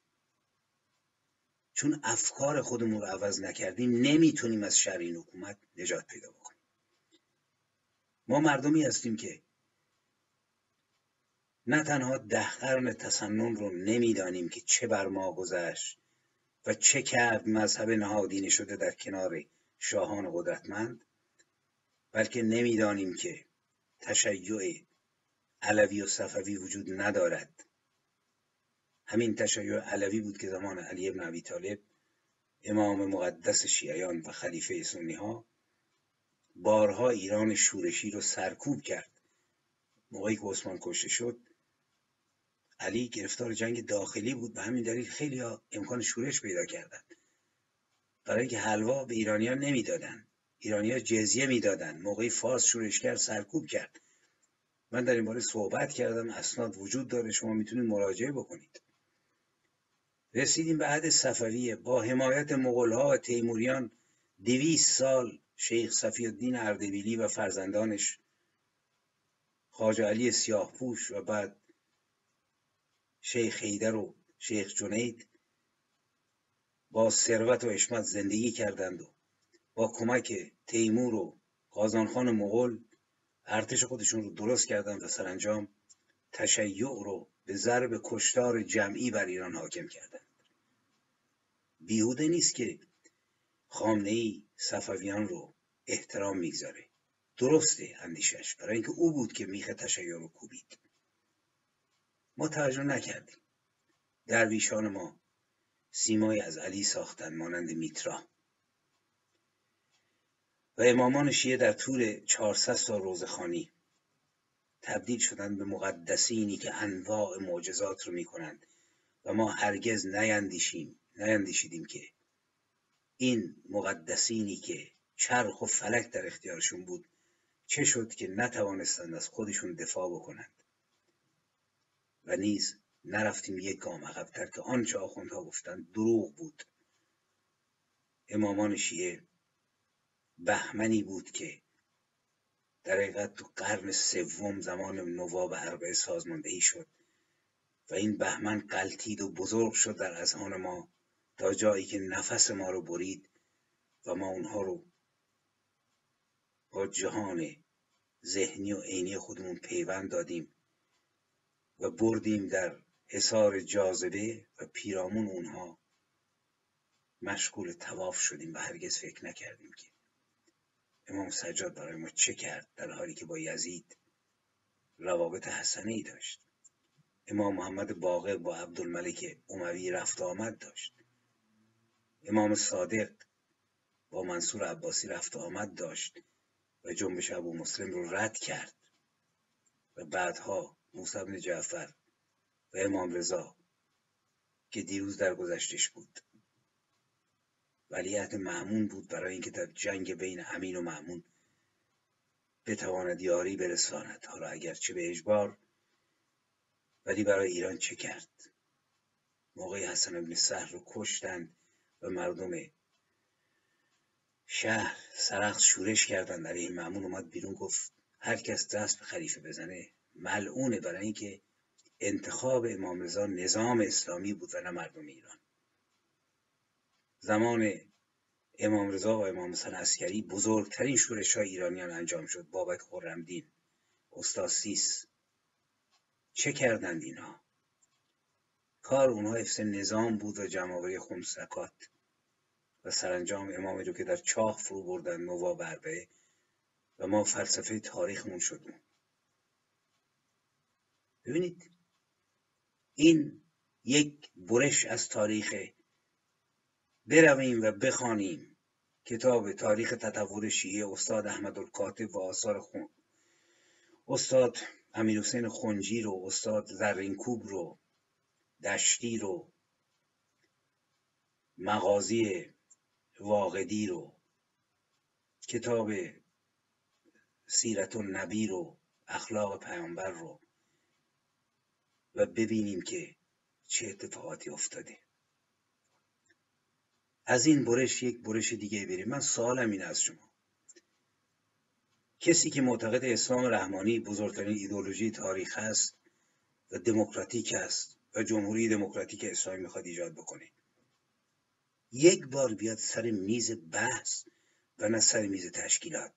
[SPEAKER 2] چون افکار خودمون رو عوض نکردیم نمیتونیم از شر این حکومت نجات پیدا بکنیم. ما مردمی هستیم که نه تنها ده قرن تسنن رو نمیدانیم که چه بر ما گذشت و چه کرد مذهب نهادینه شده در کنار شاهان قدرتمند، بلکه نمیدانیم که تشیع علوی و صفوی وجود ندارد. همین تشیع علوی بود که زمان علی بن ابی طالب امام مقدس شیعیان و خلیفه سنی ها بارها ایران شورشی رو سرکوب کرد. موقعی که عثمان کشته شد علی گرفتار جنگ داخلی بود، به همین دلیل خیلی ها امکان شورش پیدا کردند. برای اینکه حلوا به ایرانیان نمیدادن، ایرانیان جزیه میدادن. موقعی فارس شورش کرد سرکوب کرد. من در این باره صحبت کردم، اسناد وجود داره، شما میتونید مراجعه بکنید. رسیدیم به عهد صفویه با حمایت مغول‌ها و تیموریان. دویست سال شیخ صفی الدین اردبیلی و فرزندانش خواجه علی سیاهپوش و بعد شیخ حیدر و شیخ جنید با ثروت و حشمت زندگی کردند و با کمک تیمور و قازانخان مغول ارتش خودشون رو درست کردند و سرانجام تشیع رو به ضرب کشتار جمعی بر ایران حاکم کردند. بیهوده نیست که خامنه‌ای صفویان رو احترام میگذاره. درسته اندیشش، برای اینکه او بود که میخ تشیع رو کوبید. ما توجه نکردیم. درویشان ما سیمایی از علی ساختن مانند میترا و امامان شیعه در طول چهارصد سال روزخوانی تبدیل شدند به مقدسینی که انواع معجزات رو میکنند و ما هرگز نیندیشیم نیندیشیدیم که این مقدسینی که چرخ و فلک در اختیارشون بود چه شد که نتوانستند از خودشون دفاع بکنند و نیز نرفتیم یک گام عقب‌تر که آنچه آخوندها گفتند دروغ بود. امامان شیعه بهمنی بود که در حقیقت تو قرن سوم زمان نواب اربعه سازماندهی شد و این بهمن غلتید و بزرگ شد در اذهان ما تا جایی که نفس ما رو برید و ما اونها رو با جهان ذهنی و عینی خودمون پیوند دادیم و بردیم در حصار جاذبه و پیرامون اونها مشغول طواف شدیم و هرگز فکر نکردیم که امام سجاد برای ما چه کرد، در حالی که با یزید روابط حسنه ای داشت. امام محمد باقر با عبدالملک اموی رفت آمد داشت. امام صادق با منصور عباسی رفت آمد داشت و جنبش ابو مسلم رو رد کرد و بعدها موسی بن جعفر و امام رضا که دیروز در گذشتش بود ولیعهد مأمون بود برای اینکه در جنگ بین امین و مأمون بتواند یاری برساند، حالا اگرچه به اجبار، ولی برای ایران چه کرد؟ موقعی حسن بن سهل رو کشتند و مردم شهر سرخس شورش کردند علیه مأمون، اومد بیرون گفت هر کس دست به خلیفه بزنه ملعونه، برای اینکه انتخاب امام رضا نظام اسلامی بود و نه مردم ایران. زمان امام رضا و امام حسن عسکری بزرگترین شورش‌های ایرانیان انجام شد. بابک خرمدین، استاد سیس، چه کردند اینها؟ کار اونها حفظ نظام بود و جمع‌آوری خمس زکات و سرانجام امامی رو که در چاه فرو بردن نوا بربه و ما فلسفه تاریخمون شدیم. ببینید این یک برش از تاریخ. برویم و بخوانیم کتاب تاریخ تطور شیعه استاد احمدالکاتب و آثار خون استاد امیرحسین خنجی رو، استاد زرینکوب رو، دشتی رو، مغازی واقدی رو، کتاب سیرت النبی رو، اخلاق پیامبر رو و ببینیم که چه اتفاقاتی افتاده. از این برش یک برش دیگه بریم. من سوالم این از شما، کسی که معتقد اسلام رحمانی بزرگترین ایدئولوژی تاریخ است و دموکراتیک است و جمهوری دموکراتیک اسلامی میخواد ایجاد بکنه، یک بار بیاد سر میز بحث و نه سر میز تشکیلات.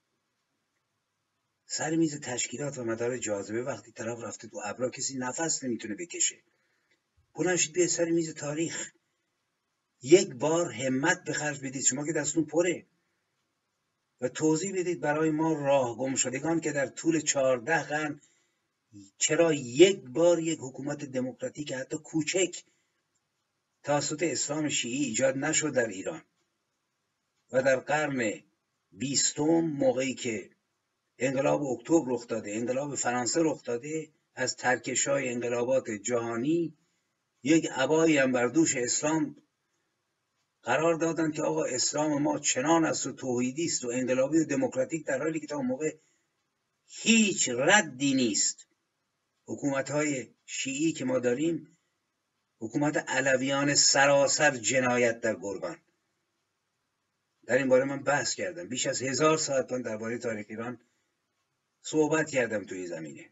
[SPEAKER 2] سر میز تشکیلات و مدار جاذبه وقتی طرف رفته تو ابرا کسی نفس نمیتونه بکشه. بلند شید بیاد سر میز تاریخ، یک بار همت به خرج بدید، شما که دستتون پره، و توضیح بدید برای ما راه گم شدگان که در طول چهارده قرن چرا یک بار یک حکومت دموکراتیک حتی کوچک توسط اسلام شیعی ایجاد نشد در ایران و در قرن بیستم موقعی که انقلاب اکتبر رخ داده، انقلاب فرانسه رخ داده، از ترکش‌های انقلابات جهانی یک عبایی هم بر دوش اسلام قرار دادن که آقا اسلام ما چنان است و توحیدی است و انقلابی و دموکراتیک، در حالی که تا موقع هیچ ردی نیست. حکومت‌های شیعی که ما داریم حکومت علویان سراسر جنایت در گرگان. در این باره من بحث کردم، بیش از هزار ساعت من درباره تاریخ ایران صحبت کردم توی زمینه.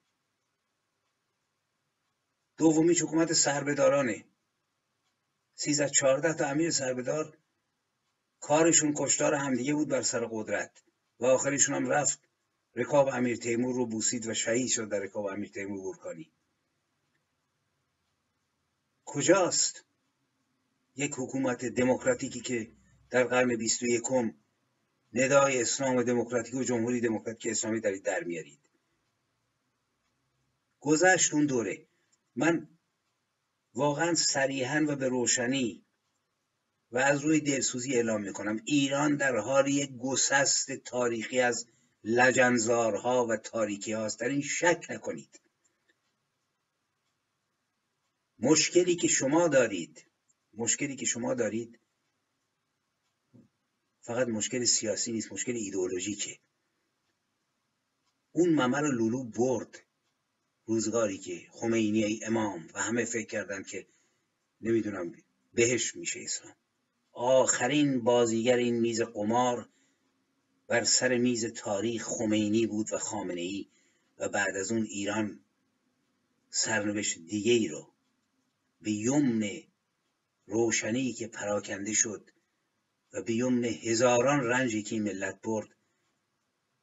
[SPEAKER 2] دومیش حکومت سربدارانه، سیزده چهارده تا امیر سربدار کارشون کشتار همدیگه بود بر سر قدرت و آخرشون هم رفت رکاب امیر تیمور رو بوسید و شهید شد در رکاب امیر تیمور گورکانی. کجاست یک حکومت دموکراتیکی که در قرن بیست و یکم ندای اسلام دموکراتیک و جمهوری دموکراتیک اسلامی دارید در میارید؟ گذشت اون دوره. من واقعا صریحاً و به روشنی و از روی دلسوزی اعلام میکنم ایران در حال یک گسست تاریخی از لجنزارها و تاریکی هاست، در این شک نکنید. مشکلی که شما دارید مشکلی که شما دارید فقط مشکل سیاسی نیست، مشکل ایدئولوژیکه. اون ممه رو لولو برد روزگاری که خمینی امام و همه فکر کردن که نمیدونم بهش میشه اسلام. آخرین بازیگر این میز قمار بر سر میز تاریخ خمینی بود و خامنه‌ای و بعد از اون ایران سرنوشت دیگه ای رو به یمن روشنی که پراکنده شد و به یمن هزاران رنجی که این ملت برد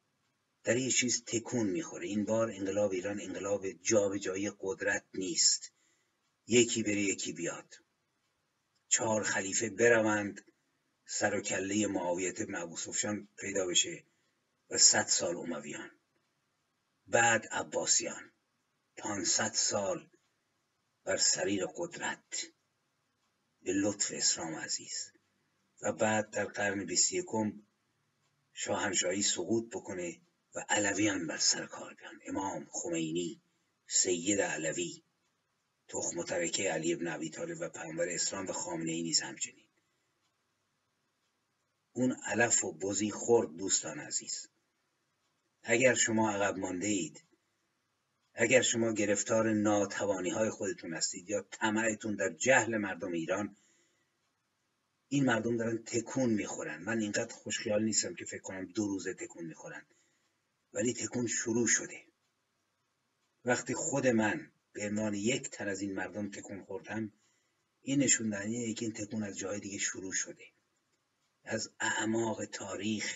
[SPEAKER 2] در یه چیز تکون میخوره. این بار انقلاب ایران انقلاب جابجایی قدرت نیست، یکی بره یکی بیاد، چهار خلیفه بروند سر و کله معاویه بن ابو سفیان پیدا بشه و صد سال امویان، بعد عباسیان، پانصد سال بر سریر قدرت به لطف اسلام عزیز، و بعد در قرن بیست و یکم شاهنشاهی سقوط بکنه و علویان بر سر کار بیان، امام خمینی، سید علوی، تخم و ترکه علی بن ابی طالب و پیامبر اسلام، و خامنه‌ای نیز همچنین. اون علف و بزی خورد دوستان عزیز. اگر شما عقب مانده اید، اگر شما گرفتار ناتوانی های خودتون هستید یا طمعتون در جهل مردم ایران، این مردم دارن تکون میخورن. من اینقدر خوشخیال نیستم که فکر کنم دو روزه تکون میخورن، ولی تکون شروع شده. وقتی خود من به عنوان یک تن از این مردم تکون خوردم، این نشون دهنده که این تکون از جای دیگه شروع شده، از اعماق تاریخ.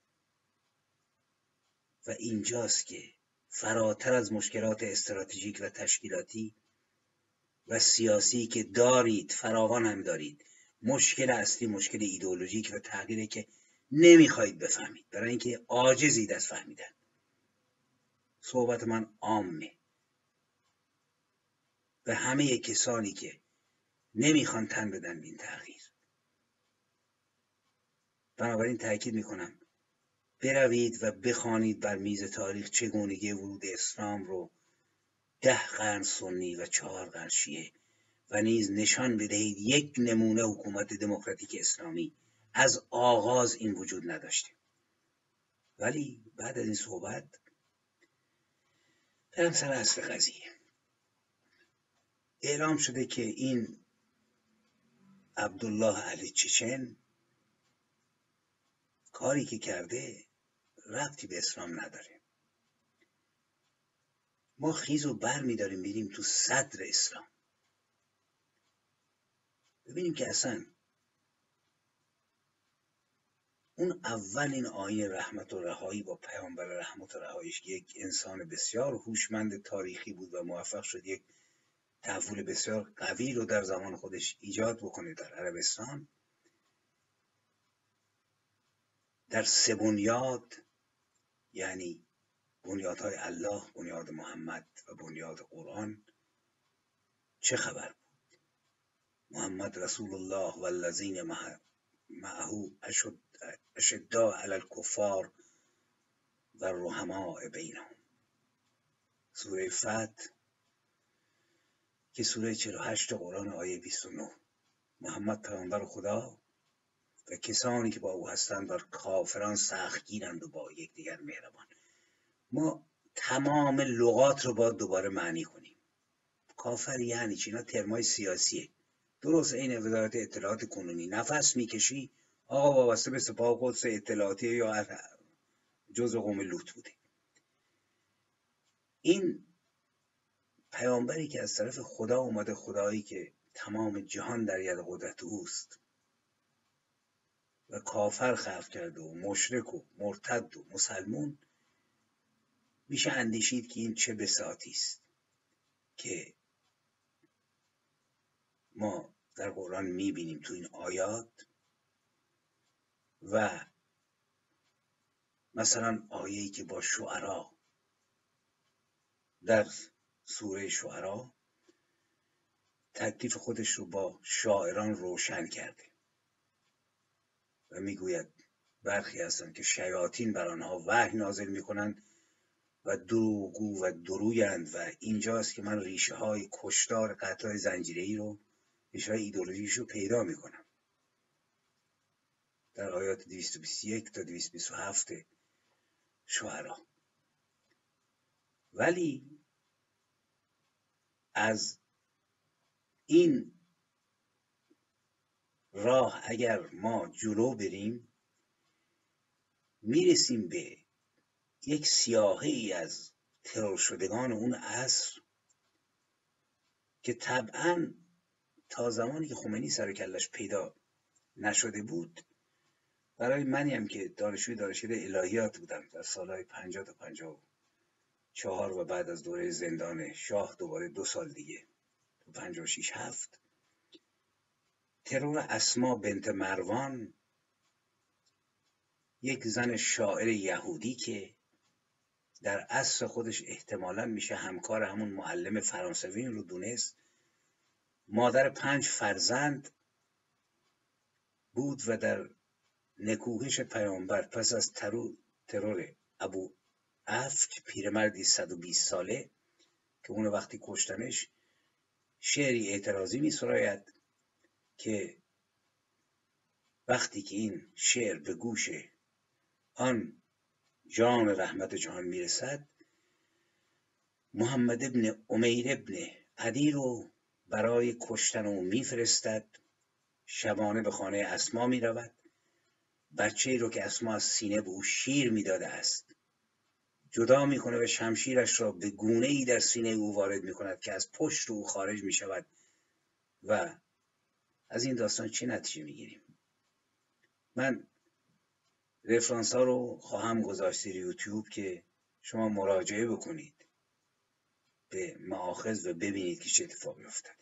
[SPEAKER 2] و اینجاست که فراتر از مشکلات استراتژیک و تشکیلاتی و سیاسی که دارید، فراوان هم دارید، مشکل اصلی مشکل ایدئولوژیک و تغییری که نمیخواید بفهمید، برای اینکه عاجزید از فهمیدن. صحبت من عامه به همه کسانی که نمیخوان تن بدن به این تغییر. بنابراین تاکید میکنم بروید و بخوانید بر میز تاریخ چگونگی ورود اسلام رو ده قرن سنی و چهار قرن شیعه، و نیز نشان بدهید یک نمونه حکومت دموکراتیک اسلامی از آغاز این وجود نداشته. ولی بعد از این صحبت برم سر اصل قضیه. اعلام شده که این عبدالله علی چچن کاری که کرده ربطی به اسلام نداره. ما خیز و بر می‌داریم میریم تو صدر اسلام، ببینیم که اصلا اون اول این آیین رحمت و رهایی با پیامبر رحمت و رهاییش، یک انسان بسیار هوشمند تاریخی بود و موفق شد یک تحول بسیار قوی رو در زمان خودش ایجاد بکنه در عربستان. در سه بنیاد، یعنی بنیادهای الله، بنیاد محمد و بنیاد قرآن، چه خبر بود؟ محمد رسول الله و الذین معه اشداء علی الکفار و رحماء بینهم. سوره فتح که سوره چهل و هشت قرآن آیه بیست و نه. محمد پیامبر خدا و کسانی که با او هستند بر کافران سختگیرند و با یکدیگر مهربان. ما تمام لغات رو باید دوباره معنی کنیم. کافر یعنی چی؟ اینا ترمای سیاسیه. درست این وزارت اطلاعات کنونی، نفس میکشی آقا وابسته به سپاه قدس اطلاعاتی یا جزء قوم لوط بوده. این پیامبری که از طرف خدا اومده، خدایی که تمام جهان در ید قدرت اوست، و کافر خلق کرده و مشرک و مرتد و مسلمون، میشه اندیشید که این چه بساطی است که ما در قرآن میبینیم تو این آیات. و مثلا آیه‌ای که با شعرا در سوره شعرا تکلیف خودش رو با شاعران روشن کرده و میگوید برخی هستند که شیاطین بر آنها وحی نازل میکنند و دروغگو و درویند. و اینجاست که من ریشه های کشتار قطع زنجیره‌ای رو، ریشه های ایدئولوژیش رو پیدا میکنم در آیات دویست و بیست و یک تا دویست و بیست و هفت شعرا. ولی از این راه اگر ما جلو بریم، میرسیم به یک سیاهه ای از ترور شدگان اون عصر که طبعاً تا زمانی که خمینی سر و کلش پیدا نشده بود، برای منی هم که دانشجوی دانشکده الهیات بودم در سالهای پنجاه تا پنجاه و چهار و بعد از دوره زندان شاه دوباره دو سال دیگه تو پنجاه و شش هفت، ترور اسما بنت مروان، یک زن شاعر یهودی که در عصر خودش احتمالاً میشه همکار همون معلم فرانسوی رو دونست، مادر پنج فرزند بود و در نکوهش پیامبر پس از ترور ابو افک، پیرمردی صد و بیست ساله که اون وقتی کشتنش، شعری اعتراضی می سراید که وقتی که این شعر به گوش آن جان رحمت جهان میرسد، محمد ابن امیر ابن عدی رو برای کشتن او میفرستد. شبانه به خانه اسما میرود، بچه‌ای رو که اسما از سینه به او شیر میداده است جدا میکنه و شمشیرش را به گونه‌ای در سینه او وارد میکند که از پشت او خارج میشود. و از این داستان چه نتیجه میگیریم؟ من رفرانس ها رو خواهم گذاشت در یوتیوب که شما مراجعه بکنید به مآخذ و ببینید که چه اتفاقی افتاد.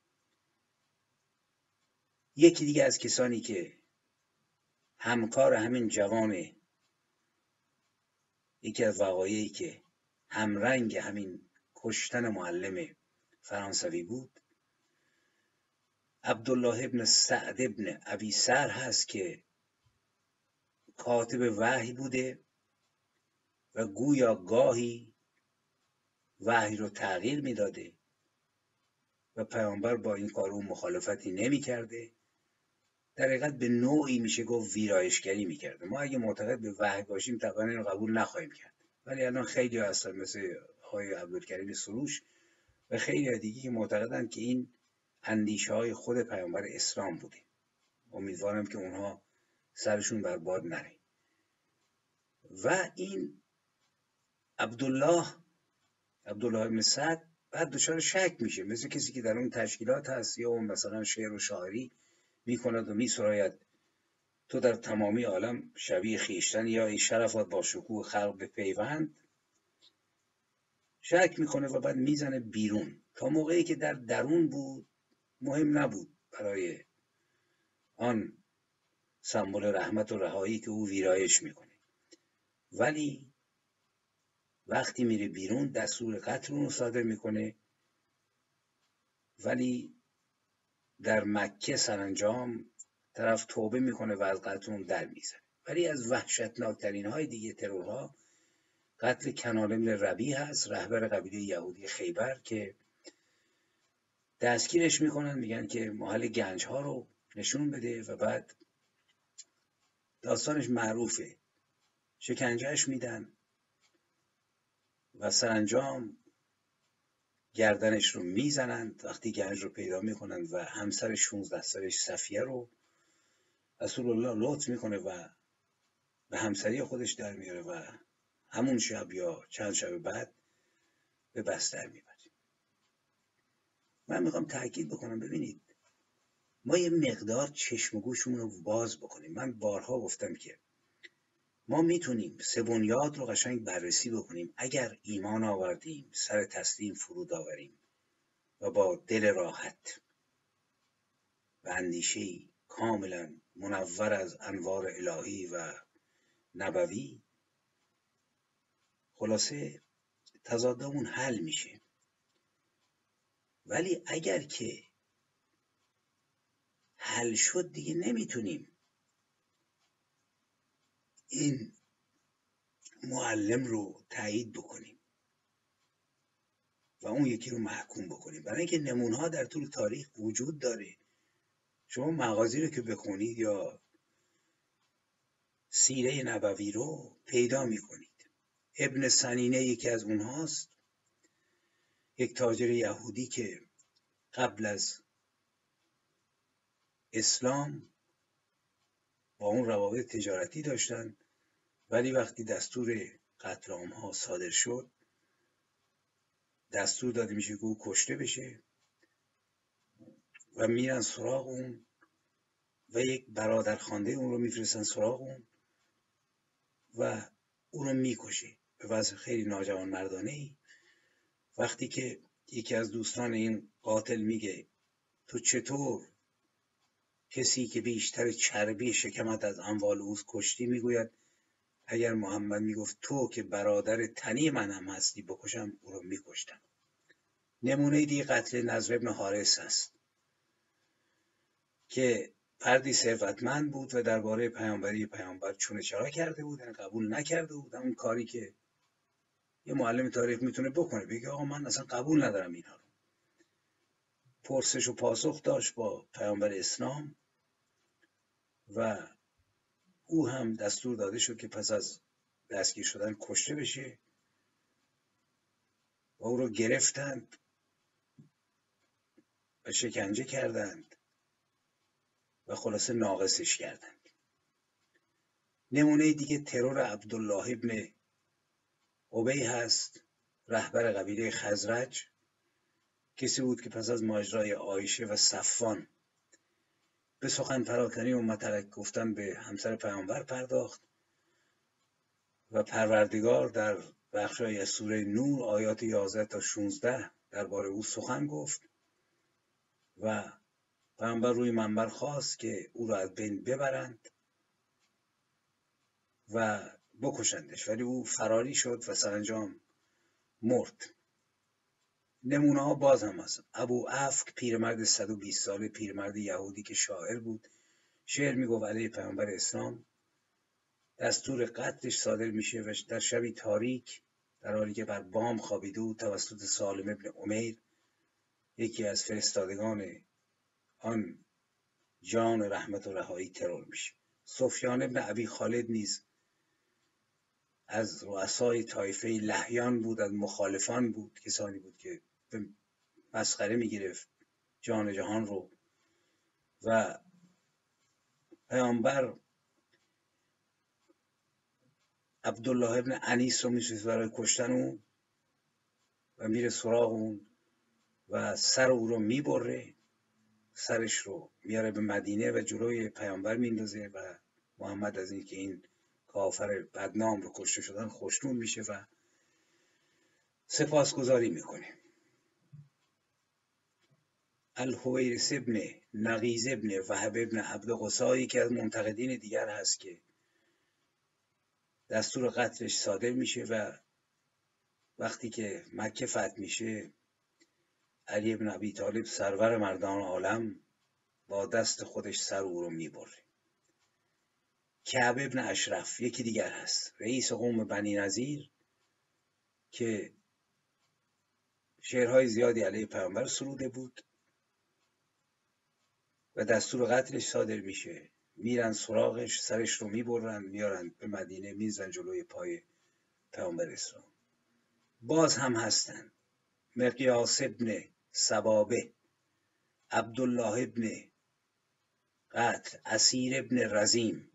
[SPEAKER 2] یکی دیگه از کسانی که همکار همین جوان، یکی از وقایعی که همرنگ همین کشتن معلم فرانسوی بود، عبدالله ابن سعد ابن ابی سر هست که کاتب وحی بوده و گویا گاهی وحی رو تغییر میداده و پیامبر با این کار اون مخالفتی نمی کرده. در حقیقت به نوعی میشه گفت ویرایشگری میکرده. ما اگه معتقد به وحی باشیم طبعا این رو قبول نخواهیم کرد، ولی الان خیلی هستن مثل آقای عبدالکریم سروش و خیلی دیگه که معتقدن که این اندیشه های خود پیامبر اسلام بوده. امیدوارم که اونها سرشون بر باد نره. و این عبدالله عبدالله ابن سعد بعد دچار شک میشه، مثل کسی که در اون تشکیلات هست یا اون مثلا شعر و شاعری میکند و میسراید تو در تمامی عالم شبیه خیشتن یا ای شرفات با شکوه خلق به پیوند، شک میکنه و بعد میزنه بیرون. تا موقعی که در درون بود مهم نبود برای آن سمبل رحمت و رهایی که او ویرایش میکنه، ولی وقتی میره بیرون دستور قتل اون صادر میکنه. ولی در مکه سرانجام طرف توبه میکنه و از قتل اون در میزنه. ولی از وحشتناکترین های دیگه ترورها قتل کنانه بن ربیع هست، رهبر قبیله یهودی خیبر که دستگیرش میکنن، میگن که محل گنج ها رو نشون بده و بعد داستانش معروفه، شکنجهش میدن و سرانجام گردنش رو میزنند. وقتی گنج رو پیدا میکنند و همسر شانزده سالش صفیه رو رسول الله لطف میکنه و به همسری خودش در میاره و همون شب یا چند شب بعد به بستر میبره. من میخوام تاکید بکنم، ببینید ما یه مقدار چشم و گوشمون رو باز بکنیم. من بارها گفتم که ما میتونیم سه بنیاد رو قشنگ بررسی بکنیم اگر ایمان آوردیم، سر تسلیم فرود آوریم و با دل راحت و اندیشه‌ای کاملا منور از انوار الهی و نبوی، خلاصه تضادمون حل میشه. ولی اگر که حل شد دیگه نمیتونیم این معلم رو تایید بکنیم و اون یکی رو محکوم بکنیم، برای اینکه نمونه‌ها در طول تاریخ وجود داره. شما مغازی رو که بخونید یا سیره نبوی رو پیدا میکنید. ابن سنینه یکی از اونهاست، یک تاجر یهودی که قبل از اسلام با اون روابط تجارتی داشتن، ولی وقتی دستور قتل عام‌ها صادر شد دستور داده میشه که او کشته بشه و میرن سراغ اون و یک برادر خوانده اون رو میفرستن سراغ اون و اون رو میکشه به وضع خیلی ناجوان مردانه ای. وقتی که یکی از دوستان این قاتل میگه تو چطور کسی که بیشتر چربی شکمت از اموال اوست کشتی، میگوید اگر محمد میگفت تو که برادر تنی من هم هستی بکشم او رو میکشتم. نمونه دیگه قتل نضر بن حارث است که فردی ثروتمند بود و درباره پیامبری پیامبر چونه چرا کرده بود، یعنی قبول نکرده بود. اون کاری که یه معلم تاریخ میتونه بکنه، بگه آقا من اصلا قبول ندارم اینها رو. پرسش و پاسخ داشت با پیامبر اسلام و او هم دستور داده شد که پس از دستگیر شدن کشته بشه و او رو گرفتند و شکنجه کردند و خلاصه ناقصش کردند. نمونه دیگه ترور عبدالله ابن ابی هست، رهبر قبیله خزرج. کسی بود که پس از ماجرای عایشه و صفوان به سخن پراکنی و مطلق گفتن به همسر پیامبر پرداخت و پروردگار در بخشای از سوره نور آیات یازده تا شانزده درباره او سخن گفت و پیامبر روی منبر خواست که او را از بین ببرند و بکشندش، ولی او فراری شد و سرانجام مرد. نمونه ها باز هم هست. ابو افک پیرمرد صد و بیست ساله، پیرمرد یهودی که شاعر بود، شعر میگفت علیه پیامبر اسلام. دستور قتلش صادر میشه و در شبی تاریک در حالی که بر بام خوابیده بود توسط سالم ابن امیر، یکی از فرستادگان آن جان رحمت و رهایی، ترور میشه. سفیان ابن ابی خالد نیز از رؤسای طایفه لحیان بود، از مخالفان بود، کسانی بود که به مسخره میگرفت جان جهان رو و پیامبر عبدالله ابن انیس رو می‌فرسته برای کشتن اون و میره سراغ اون و سر او رو میبره، سرش رو میاره به مدینه و جلوی پیامبر میندازه و محمد از این که این کافر بدنام رو کشته شدن خوشنود میشه و سپاسگزاری میکنه. الحویرث ابن نقیز ابن وهب ابن عبد قصی که از منتقدین دیگر هست که دستور قتلش صادر میشه و وقتی که مکه فتح میشه علی ابن ابی طالب سرور مردان عالم با دست خودش سر او رو میبره. کعب ابن اشرف یکی دیگر هست، رئیس قوم بنی نظیر که شعرهای زیادی علیه پیامبر سروده بود و دستور قتلش صادر میشه. میرن سراغش، سرش رو میبرن، میارن به مدینه، میزن جلوی پای پیامبر اسلام. باز هم هستن مقیاس ابن سبابه، عبدالله ابن قتل، اسیر ابن رزیم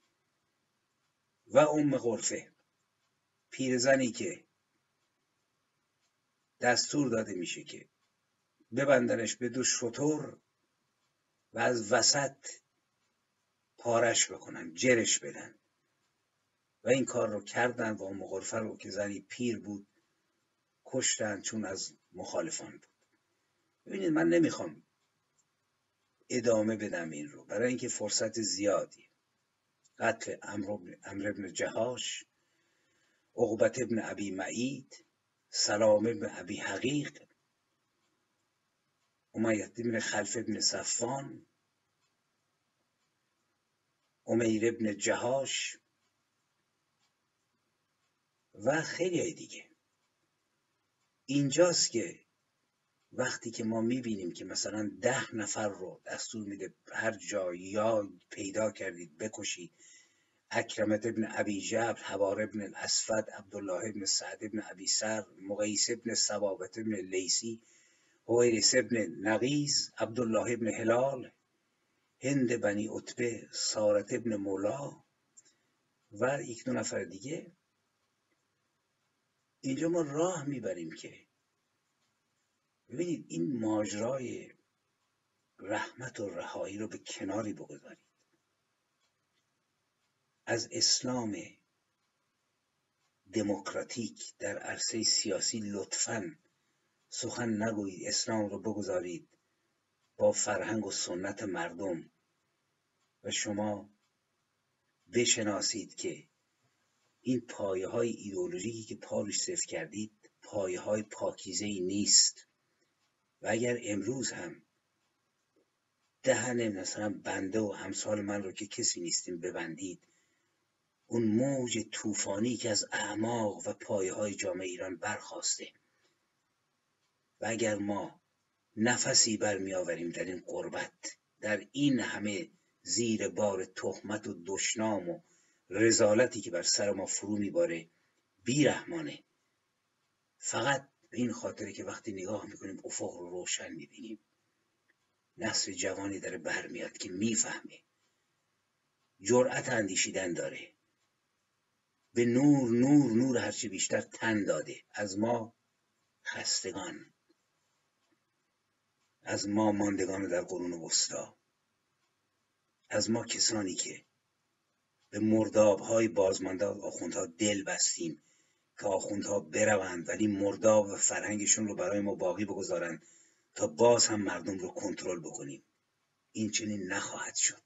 [SPEAKER 2] و ام غرفه، پیرزنی که دستور داده میشه که ببندنش به دو شتر و از وسط پارش بکنن، جرش بدن و این کار رو کردن و ام غرفه رو که زنی پیر بود کشتن چون از مخالفان بود. ببینید من نمیخوام ادامه بدم این رو برای اینکه فرصت زیادی. قتل عمرو ابن جهاش، عقبت ابن ابی معید، سلام ابن ابی حقیق، امیة ابن خلف ابن صفوان، امیر ابن جهاش و خیلی دیگه. اینجاست که وقتی که ما میبینیم که مثلا ده نفر رو دستور میده هر جا یا پیدا کردید بکشید، اکرمت ابن ابی جبل، حبار ابن الاسفد، عبدالله ابن سعد ابن ابی سر، مقیس ابن ثوابت ابن لیسی، حویرث ابن نقیز، عبدالله ابن هلال، هند بنی عتبه، سارت ابن مولا و یک دو نفر دیگه. اینجا ما راه میبریم که ببینید این ماجرای رحمت و رهایی رو به کناری بگذارید. از اسلام دموکراتیک در عرصه سیاسی لطفاً سخن نگویید. اسلام رو بگذارید با فرهنگ و سنت مردم و شما بشناسید که این پایه های ایدئولوژیکی که پا روش صفر کردید پایه های پاکیزه ای نیست و اگر امروز هم دهن مثلا بنده و همسال من رو که کسی نیستیم ببندید، اون موج طوفانی که از اعماق و پایه های جامعه ایران برخاسته و اگر ما نفسی برمی آوریم در این غربت، در این همه زیر بار تهمت و دشنام و رذالتی که بر سر ما فرو میباره بیرحمانه، فقط به این خاطره که وقتی نگاه میکنیم افق رو روشن میبینیم، نسل جوانی داره برمیاد که میفهمه، جرأت اندیشیدن داره، به نور نور نور هرچی بیشتر تن داده. از ما خستگان، از ما ماندگان در قرون وسطی، از ما کسانی که به مرداب‌های بازمانده آخوندها دل بستیم که آخوندها بروند ولی مرداب و فرهنگشون رو برای ما باقی بگذارند تا باز هم مردم رو کنترل بکنیم. این چنین نخواهد شد.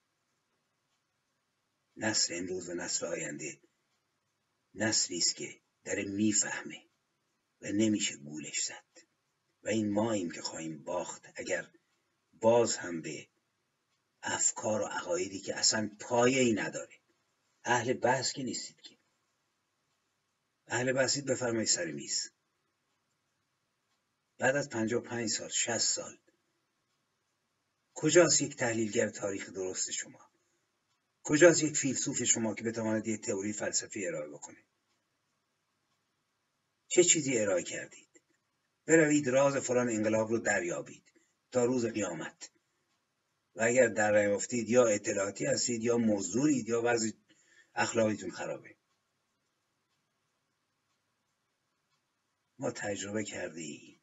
[SPEAKER 2] نسل امروز و نسل آینده نسلی است که داره میفهمه و نمیشه گولش زد و این ماییم که خواهیم باخت اگر باز هم به افکار و عقایدی که اصلا پایه‌ای نداره. اهل بحث که نیستید که، اهل بحثید بفرمایید سر میز. بعد از پنجاه و پنج سال شصت سال کجاست یک تحلیلگر تاریخ درست شما؟ کجاست یک فیلسوف شما که بتواند یک تئوری فلسفی ارائه بکنه؟ چه چیزی ارائه کردید؟ بروید راز فلان انقلاب رو دریابید تا روز قیامت و اگر در نیافتید یا اطلاعاتی هستید یا مزدورید یا وضع اخلاقیتون خرابه. ما تجربه کرده ایم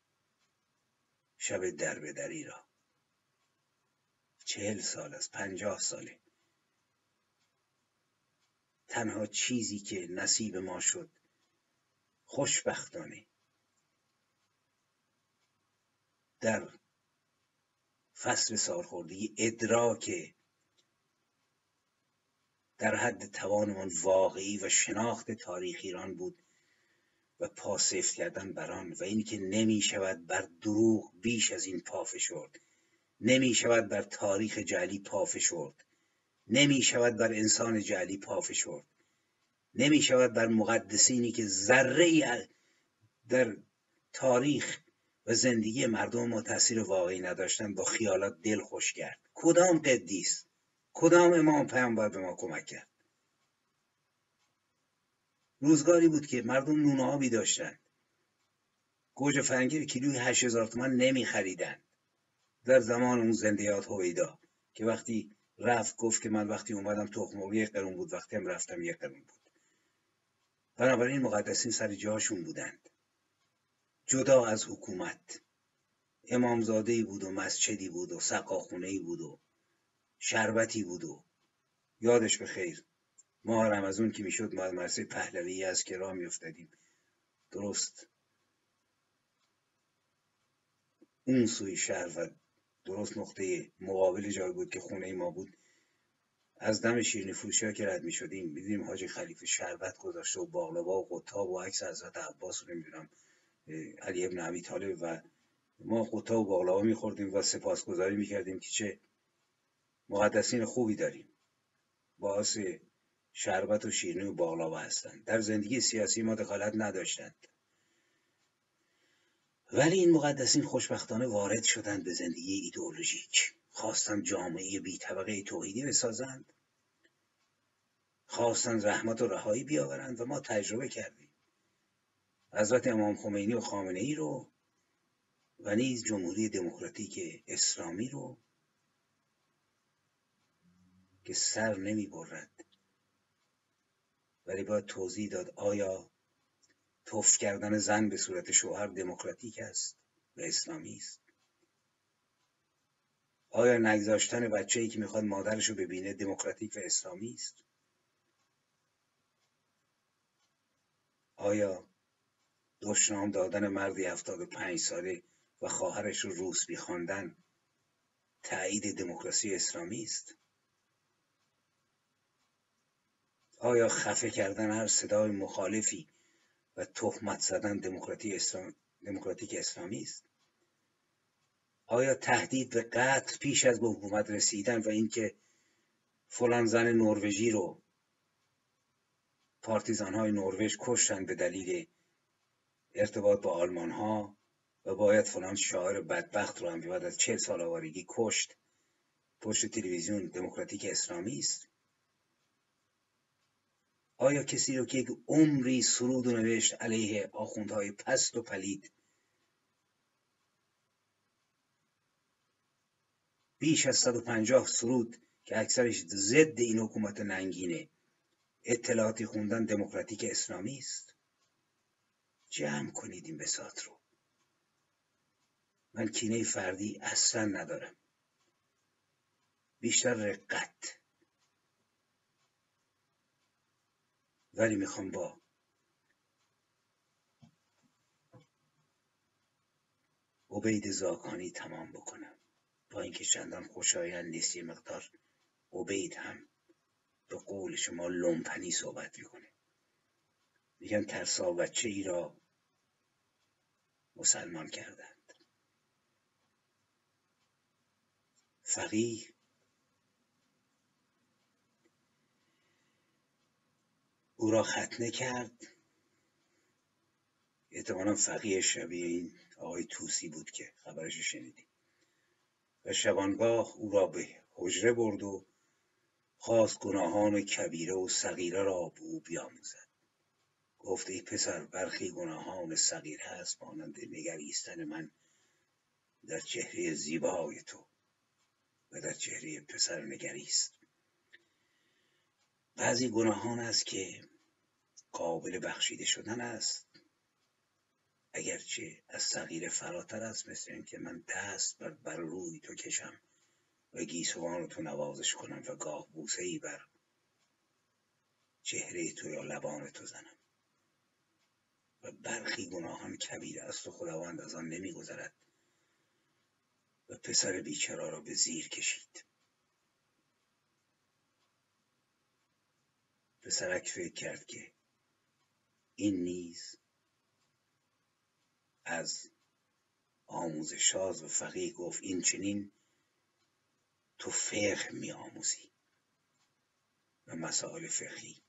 [SPEAKER 2] شب دربدری را. چهل سال از پنجاه ساله تنها چیزی که نصیب ما شد خوشبختانه در فصل سالخوردگی ادراک در حد توانمان واقعی و شناخت تاریخ ایران بود و پاسفت کردن بر آن و اینی که نمی شود بر دروغ بیش از این پا فشرد، نمی شود بر تاریخ جعلی پا فشرد، نمی شود بر انسان جعلی پا فشرد، نمی شود بر مقدسینی که ذره ای در تاریخ و زندگی مردم ما تأثیر واقعی نداشتن با خیالات دل خوش کرد. کدام قدیس، کدام امام پیامبر به ما کمک کرد؟ روزگاری بود که مردم نون آبی داشتند، گوجه فرنگی کیلوی هشت هزار تومان نمی خریدن. در زمان اون زندیات هویدا که وقتی رفت گفت که من وقتی اومدم تخم مرغ یک قرون بود، وقتی هم رفتم یک قرون بود. بنابراین مقدسین سر جاشون بودند، جدا از حکومت. امامزاده‌ای بود و مسجدی بود و سقاخونه‌ای بود و شربتی بود و یادش به خیر ماه رمضان که میشد ما مدرسه پهلوی از که راه میافتادیم درست اون سوی شهر و درست نقطه مقابل جای بود که خونه ما بود. از دم شیرینی فروشی ها که رد می شدیم میدونیم حاجی خلیفه شربت گذاشته و باقلوا و قطاب و عکس حضرت عباس رو نمیدونم علی ابن ابی طالب و ما قطاب و باقلوا میخوردیم و سپاسگزاری میکردیم که چه مقدسین خوبی داریم، باعث شربت و شیرینی و باقلوا هستند. در زندگی سیاسی ما دخالت نداشتند، ولی این مقدسین خوشبختانه وارد شدند به زندگی ایدئولوژیک، خواستند جامعه بی طبقه توحیدی بسازند، خواستند رحمت و رهایی بیاورند و ما تجربه کردیم حضرت امام خمینی و خامنه ای رو و نیز جمهوری دموکراتیک اسلامی رو که سر نمی برد، ولی باید توضیح داد آیا تف کردن زن به صورت شوهر دموکراتیک است و اسلامی است؟ آیا نگذاشتن بچه‌ای که میخواد مادرشو ببینه دموکراتیک و اسلامی است؟ آیا دشنام دادن مردی هفتاد و پنج ساله و خواهرش رو روسبی خواندن تایید دموکراسی اسلامی است؟ آیا خفه کردن هر صدای مخالفی و تهمت زدن دموکراتی اسلام... دموکراتیک اسلامی است؟ آیا تهدید به قتل پیش از به حکومت رسیدن و اینکه فلان زن نروژی رو پارتیزان‌های نروژ کشتن به دلیل ارتباط با آلمان‌ها و باید فلان شاعر بدبخت رو هم بعد از چهل سال آوارگی کشت پشت تلویزیون دموکراتیک اسلامی است؟ آیا کسی رو که یک عمری سرود و نوشت علیه آخوندهای پست و پلید، بیش از صد و پنجاه سرود که اکثرش ضد این حکومت ننگینه، اطلاعاتی خوندن دموکراتیک اسلامی است؟ جمع کنید این بساط رو. من کینه فردی اصلا ندارم، بیشتر رقت، ولی میخوام با عبید زاکانی تمام بکنم. با اینکه چندان خوشایند نیست، یه مقدار عبید هم به قول شما لومپنی صحبت میکنه. میگن ترسا بچه ای را مسلمان کردند. فقیه او را ختنه کرد. احتمالا فقیه شبیه این آقای توسی بود که خبرش شنیدیم. و شبانگاه او را به حجره برد و خواست گناهان کبیره و صغیره را به او بیاموزد. گفت ای پسر، برخی گناهان صغیره هست مانند نگریستن من در چهره زیبای تو و در چهره پسر نگریست. بعضی گناهان است که قابل بخشیده شدن است، اگرچه از صغیره فراتر است، مثل این که من دست بر, بر روی تو کشم و گیسوان تو نوازش کنم و گاه بوسه‌ای بر چهره تو یا لبان تو زنم. و برخی گناهان کبیره است و خداوند از آن نمیگذرد و پسر بیچاره را به زیر کشید. پسرک فکر کرد که این نیز از آموزشاز و فقیه گفت این چنین تو فقه می آموزی و مسائل فقهی.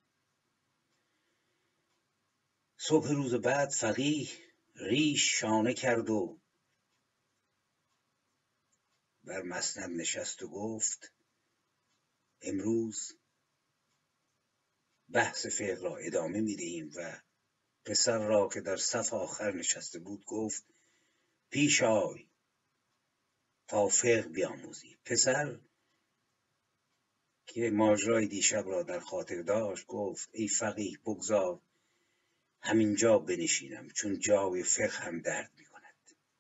[SPEAKER 2] صبح روز بعد فقیه ریش شانه کرد و بر مسند نشست و گفت امروز بحث فقه را ادامه می دهیم. و پسر را که در صف آخر نشسته بود گفت پیش آی تا فقه بیاموزی. پسر که ماجرای دیشب را در خاطر داشت گفت ای فقیه بگذار همینجا بنشینم، چون جای فقه هم درد می کند.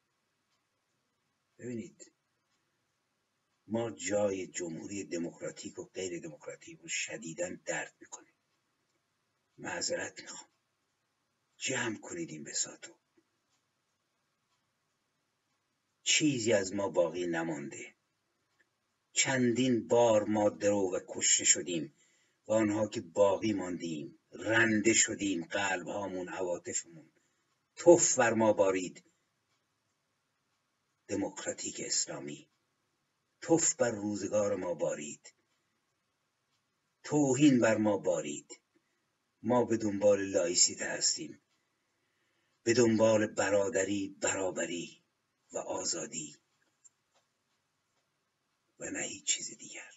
[SPEAKER 2] ببینید ما جای جمهوری دموکراتیک و غیر دموکراتیک رو شدیداً درد میکنه. معذرت میخوام، جمع کنید این بساطو. چیزی از ما باقی نمانده. چندین بار ما درو و کشته شدیم و آنها که باقی ماندیم رنده شدیم، قلب هامون، عواطفمون تف بر ما بارید دموکراتیک اسلامی، تف بر روزگار ما بارید، توهین بر ما بارید. ما به دنبال لایسیته هستیم، به دنبال برادری، برابری و آزادی و نه هیچ چیز دیگر.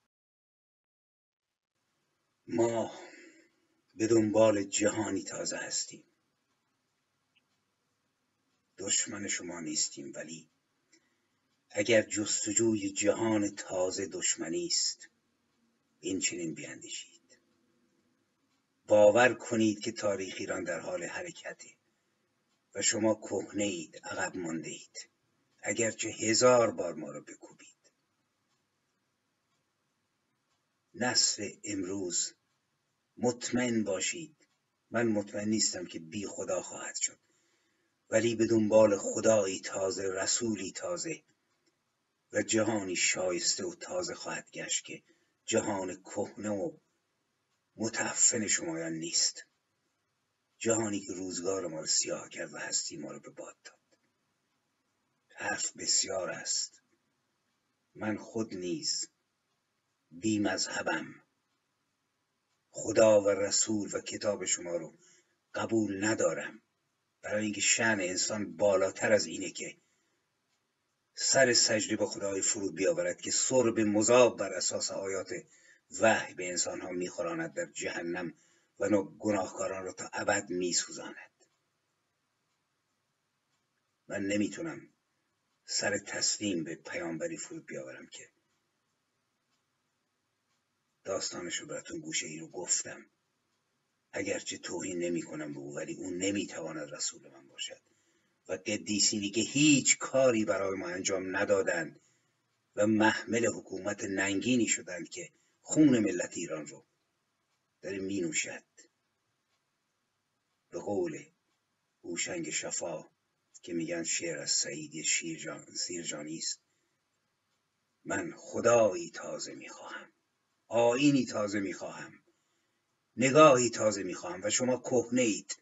[SPEAKER 2] ما به دنبال جهانی تازه هستیم. دشمن شما نیستیم، ولی اگر جستجوی جهان تازه دشمنی است این چنین بیاندیشید. باور کنید که تاریخ ایران در حال حرکته و شما کهنه اید، عقب مانده اید، اگرچه هزار بار ما را بکوبید. نسل امروز مطمئن باشید، من مطمئن نیستم که بی خدا خواهد شد، ولی به دنبال خدایی تازه، رسولی تازه و جهانی شایسته و تازه خواهد گشت که جهان کهنه و متعفن شمایان نیست، جهانی که روزگار ما رو سیاه کرد و هستی ما رو به باد داد. حرف بسیار است، من خود نیز بی مذهبم، خدا و رسول و کتاب شما رو قبول ندارم، برای اینکه شأن انسان بالاتر از اینه که سر سجده به خدای فرود بیاورد که سرب مذاب بر اساس آیات وحی به انسان ها میخوراند در جهنم و گناهکاران را تا ابد میسوزاند. من نمیتونم سر تسلیم به پیامبری فرود بیاورم که داستانش رو براتون گوشه ای رو گفتم، اگرچه توهین نمی کنم به او، ولی اون نمیتواند رسول من باشد و قدیسینی که هیچ کاری برای ما انجام ندادند و محمل حکومت ننگینی شدند که خون ملت ایران رو داره می نوشد. به قول هوشنگ شفا که میگن شعر از سعیدی سیرجانی است، من خدایی تازه میخواهم، آیینی تازه میخواهم، نگاهی تازه میخواهم و شما کهنه اید.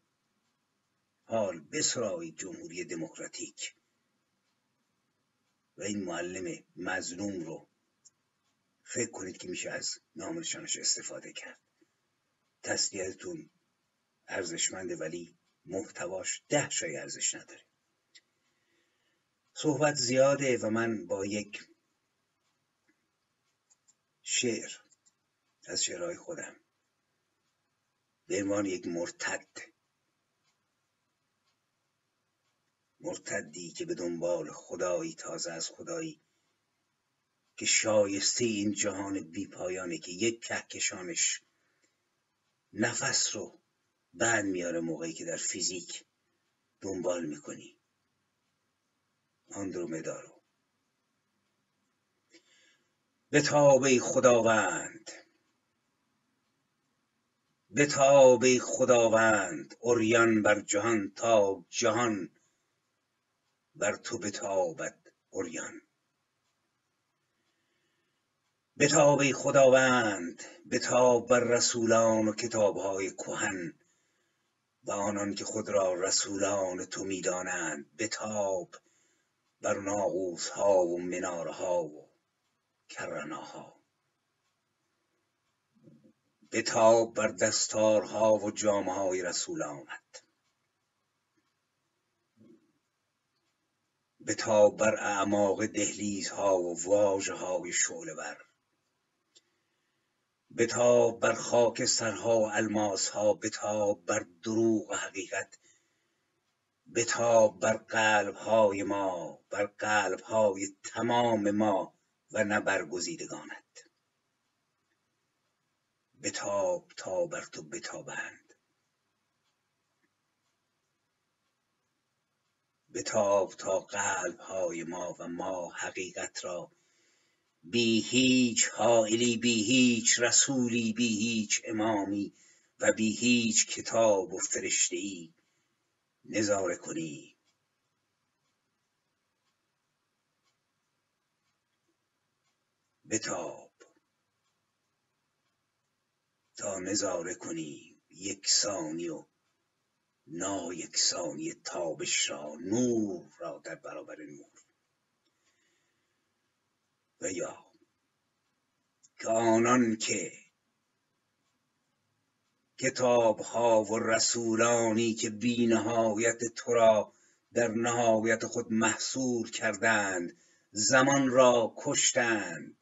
[SPEAKER 2] حال بسرایید جمهوری دموکراتیک و این معلم مظلوم رو فکر کنید که میشه از نامنشانش استفاده کرد. تسلیتتون ارزشمنده ولی محتواش ده شای ارزش نداره. صحبت زیاده و من با یک شعر از شعرهای خودم به عنوان یک مرتد، مرتدی که به دنبال خدایی تازه از خدایی که شایسته این جهان بی پایانه که یک کهکشانش نفس رو بند میاره موقعی که در فیزیک دنبال میکنی، آندرومدا رو. بتاب ای خداوند، بتاب ای خداوند، عریان بر جهان تا جهان بر تو بتابد عریان. بتاب ای خداوند، بتاب بر رسولان و کتابهای کهن و آنان که خود را رسولان تو میدانند. بتاب بر ناقوس‌ها و منارها و کرناها. بتاب بر دستارها و جامه‌های رسولانت. بتاب بر اعماق دهلیزها و واژه‌های شعله‌ور. بتاب بر خاکسترها و الماسها. بتاب بر دروغ و حقیقت. بتاب بر قلب‌های ما، بر قلب‌های تمام ما و نه برگزیدگانت. بتاب تا بر تو بتابند. بتاب تا قلب‌های ما و ما حقیقت را بی هیچ حائلی، بی هیچ رسولی، بی هیچ امامی و بی هیچ کتاب و فرشته‌ای نظاره کنی. بتاب تا نظاره کنی یکسانی و نایکسانی تابش را، نور را در برابر نور. و یا که آنان که کتاب‌ها و رسولانی که بی نهایت تو را در نهایت خود محصور کردند، زمان را کشتند،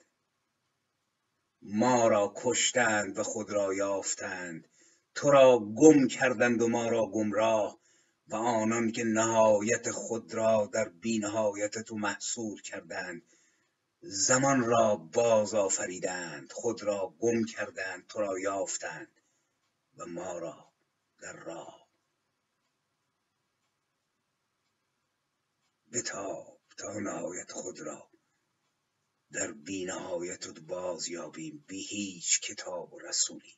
[SPEAKER 2] ما را کشتند و خود را یافتند، تو را گم کردند و ما را گمراه. و آنان که نهایت خود را در بی نهایت تو محصور کردند، زمان را باز آفریدند، خود را گم کردند، تو را یافتند و ما را در راه. بتاب تا نهایت خود را در بی نهایت باز یابیم بی هیچ کتاب و رسولی.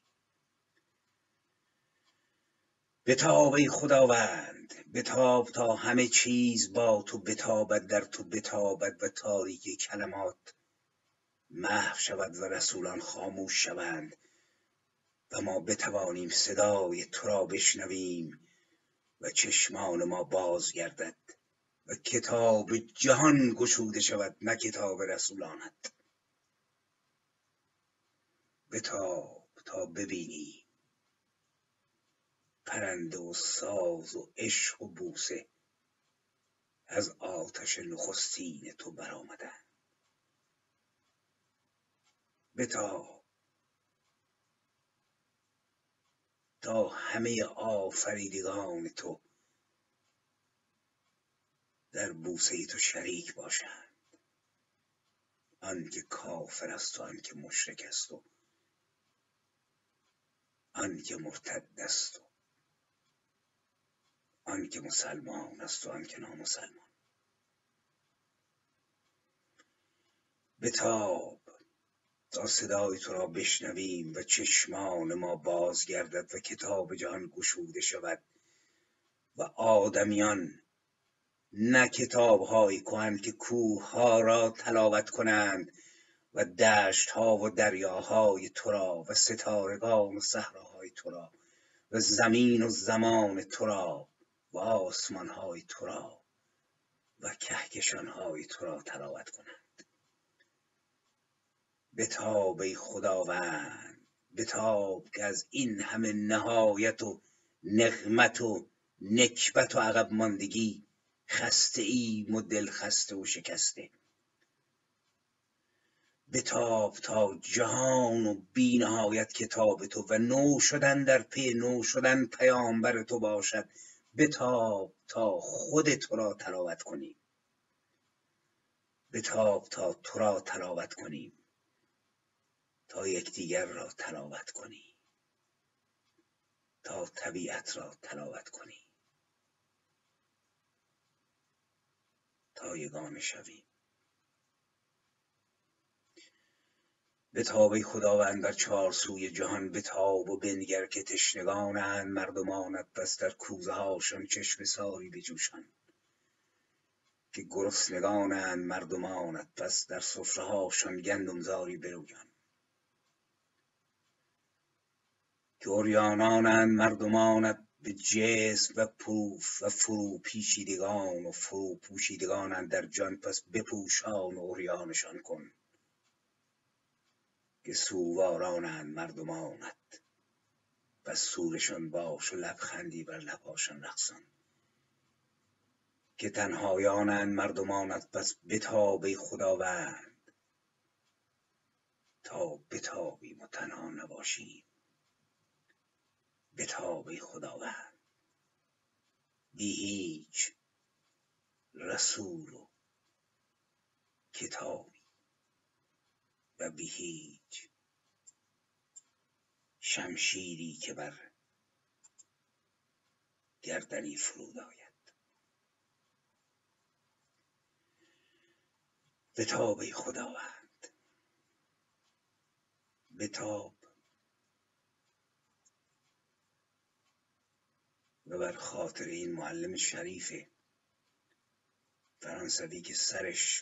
[SPEAKER 2] بتاب ای خداوند، بتاب تا همه چیز با تو بتابد، در تو بتابد و تاریکی کلمات محو شود و رسولان خاموش شوند و ما بتوانیم صدای تو را بشنویم و چشمان ما باز گردد و کتاب جهان گشوده شود، نه کتاب رسولانت. بتاب تا ببینیم پرنده و ساز و عشق و بوسه از آتش نخستین تو برآمدند. بتاب تا همه آفریدگان تو در بوسه تو شریک باشند، آن که کافر است و آن که مشرک است و آن که مرتد است و آن که مسلمان است و آن که نامسلمان. بتاب تا صدای تو را بشنویم و چشمان ما باز گردد و کتاب جهان گشوده شود و آدمیان نه کتاب‌های کهن که کوه‌ها را تلاوت کنند و دشت‌ها و دریاهای تو را و ستارگان و صحراهای تو را و زمین و زمان تو را و آسمان‌های تو را و کهکشان‌های تو را تلاوت کنند. بتاب ای خداوند، بتاب که از این همه نهایت و نقمت و نکبت و عقب ماندگی خسته ایم و دل خسته و شکسته. بتاب تا جهان و بی نهایت کتاب تو و نو شدن در پی نو شدن پیامبر تو باشد. بتاب تا خود تو را تلاوت کنیم، بتاب تا تو را تلاوت کنیم، تا یکدیگر را تلاوت کنیم، تا طبیعت را تلاوت کنیم، تا یگانه شویم. بتاب ای خداوند در چهار سوی جهان، بتاب و بنگر که تشنگانند مردمانت، بس در کوزه هاشان چشمه ساری بجوشان. که گرسنگانند مردمانت، پس در سفره هاشان گندم زاری برویان. که عریانانند مردمانت به جسم و پوف و فرو پیچیدگان و فرو پوشیدگانند در جان، پس بپوشان و عریانشان کن. که سووارانند مردمانت، پس سورشان باش و لبخندی بر لبهاشان رقصان. که تنهایانند مردمانت، پس بتاب ای خداوند تا بتابیم و تنها نباشیم. بتاب ای خداوند بی هیچ رسول و کتابی و بی هیچ شمشیری که بر گردنی فرود آید. بتاب ای خداوند، بتاب و بر خاطر این معلم شریف فرانسوی که سرش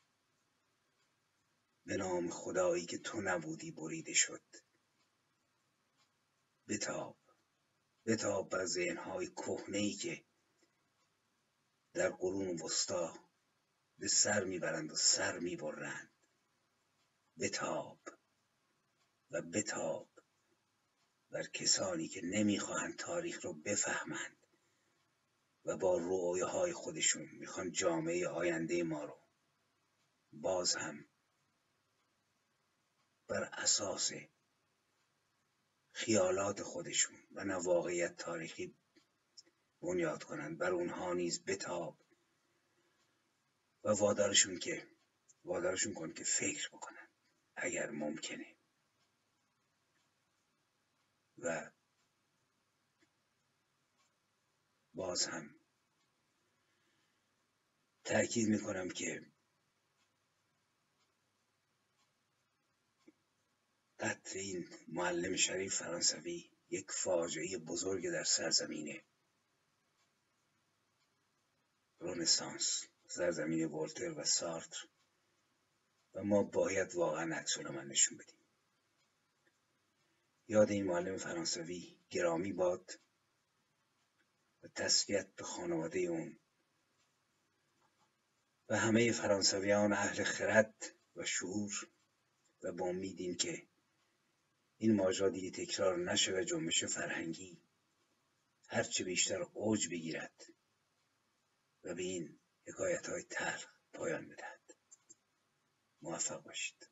[SPEAKER 2] به نام خدایی که تو نبودی بریده شد، بتاب بتاب بر ذهن‌های کهنه‌ای که در قرون وسطی به سر میبرند و سر میبرند. بتاب و بتاب بر کسانی که نمیخواهند تاریخ رو بفهمند و با رؤیاهای خودشون میخوان جامعه آینده ما رو باز هم بر اساس خیالات خودشون و نه واقعیت تاریخی بنیاد کنند. بر اونها نیز بتاب و وادارشون که وادارشون کن که فکر بکنن اگر ممکنه. و باز هم تأکید میکنم که قتل این معلم شریف فرانسوی یک فاجعه بزرگ در سرزمین رنسانس، سرزمین ولتر و سارتر، و ما باید واقعا عکس‌العمل نشون بدیم. یاد این معلم فرانسوی گرامی باد و تسلیت به خانواده اون و همه فرانسویان اهل خرد و شعور، و با امید که این ماجرا دیگه تکرار نشه و جنبش فرهنگی هرچه بیشتر اوج بگیرد و به این حکایت‌های تلخ پایان بدهد. موفق باشید.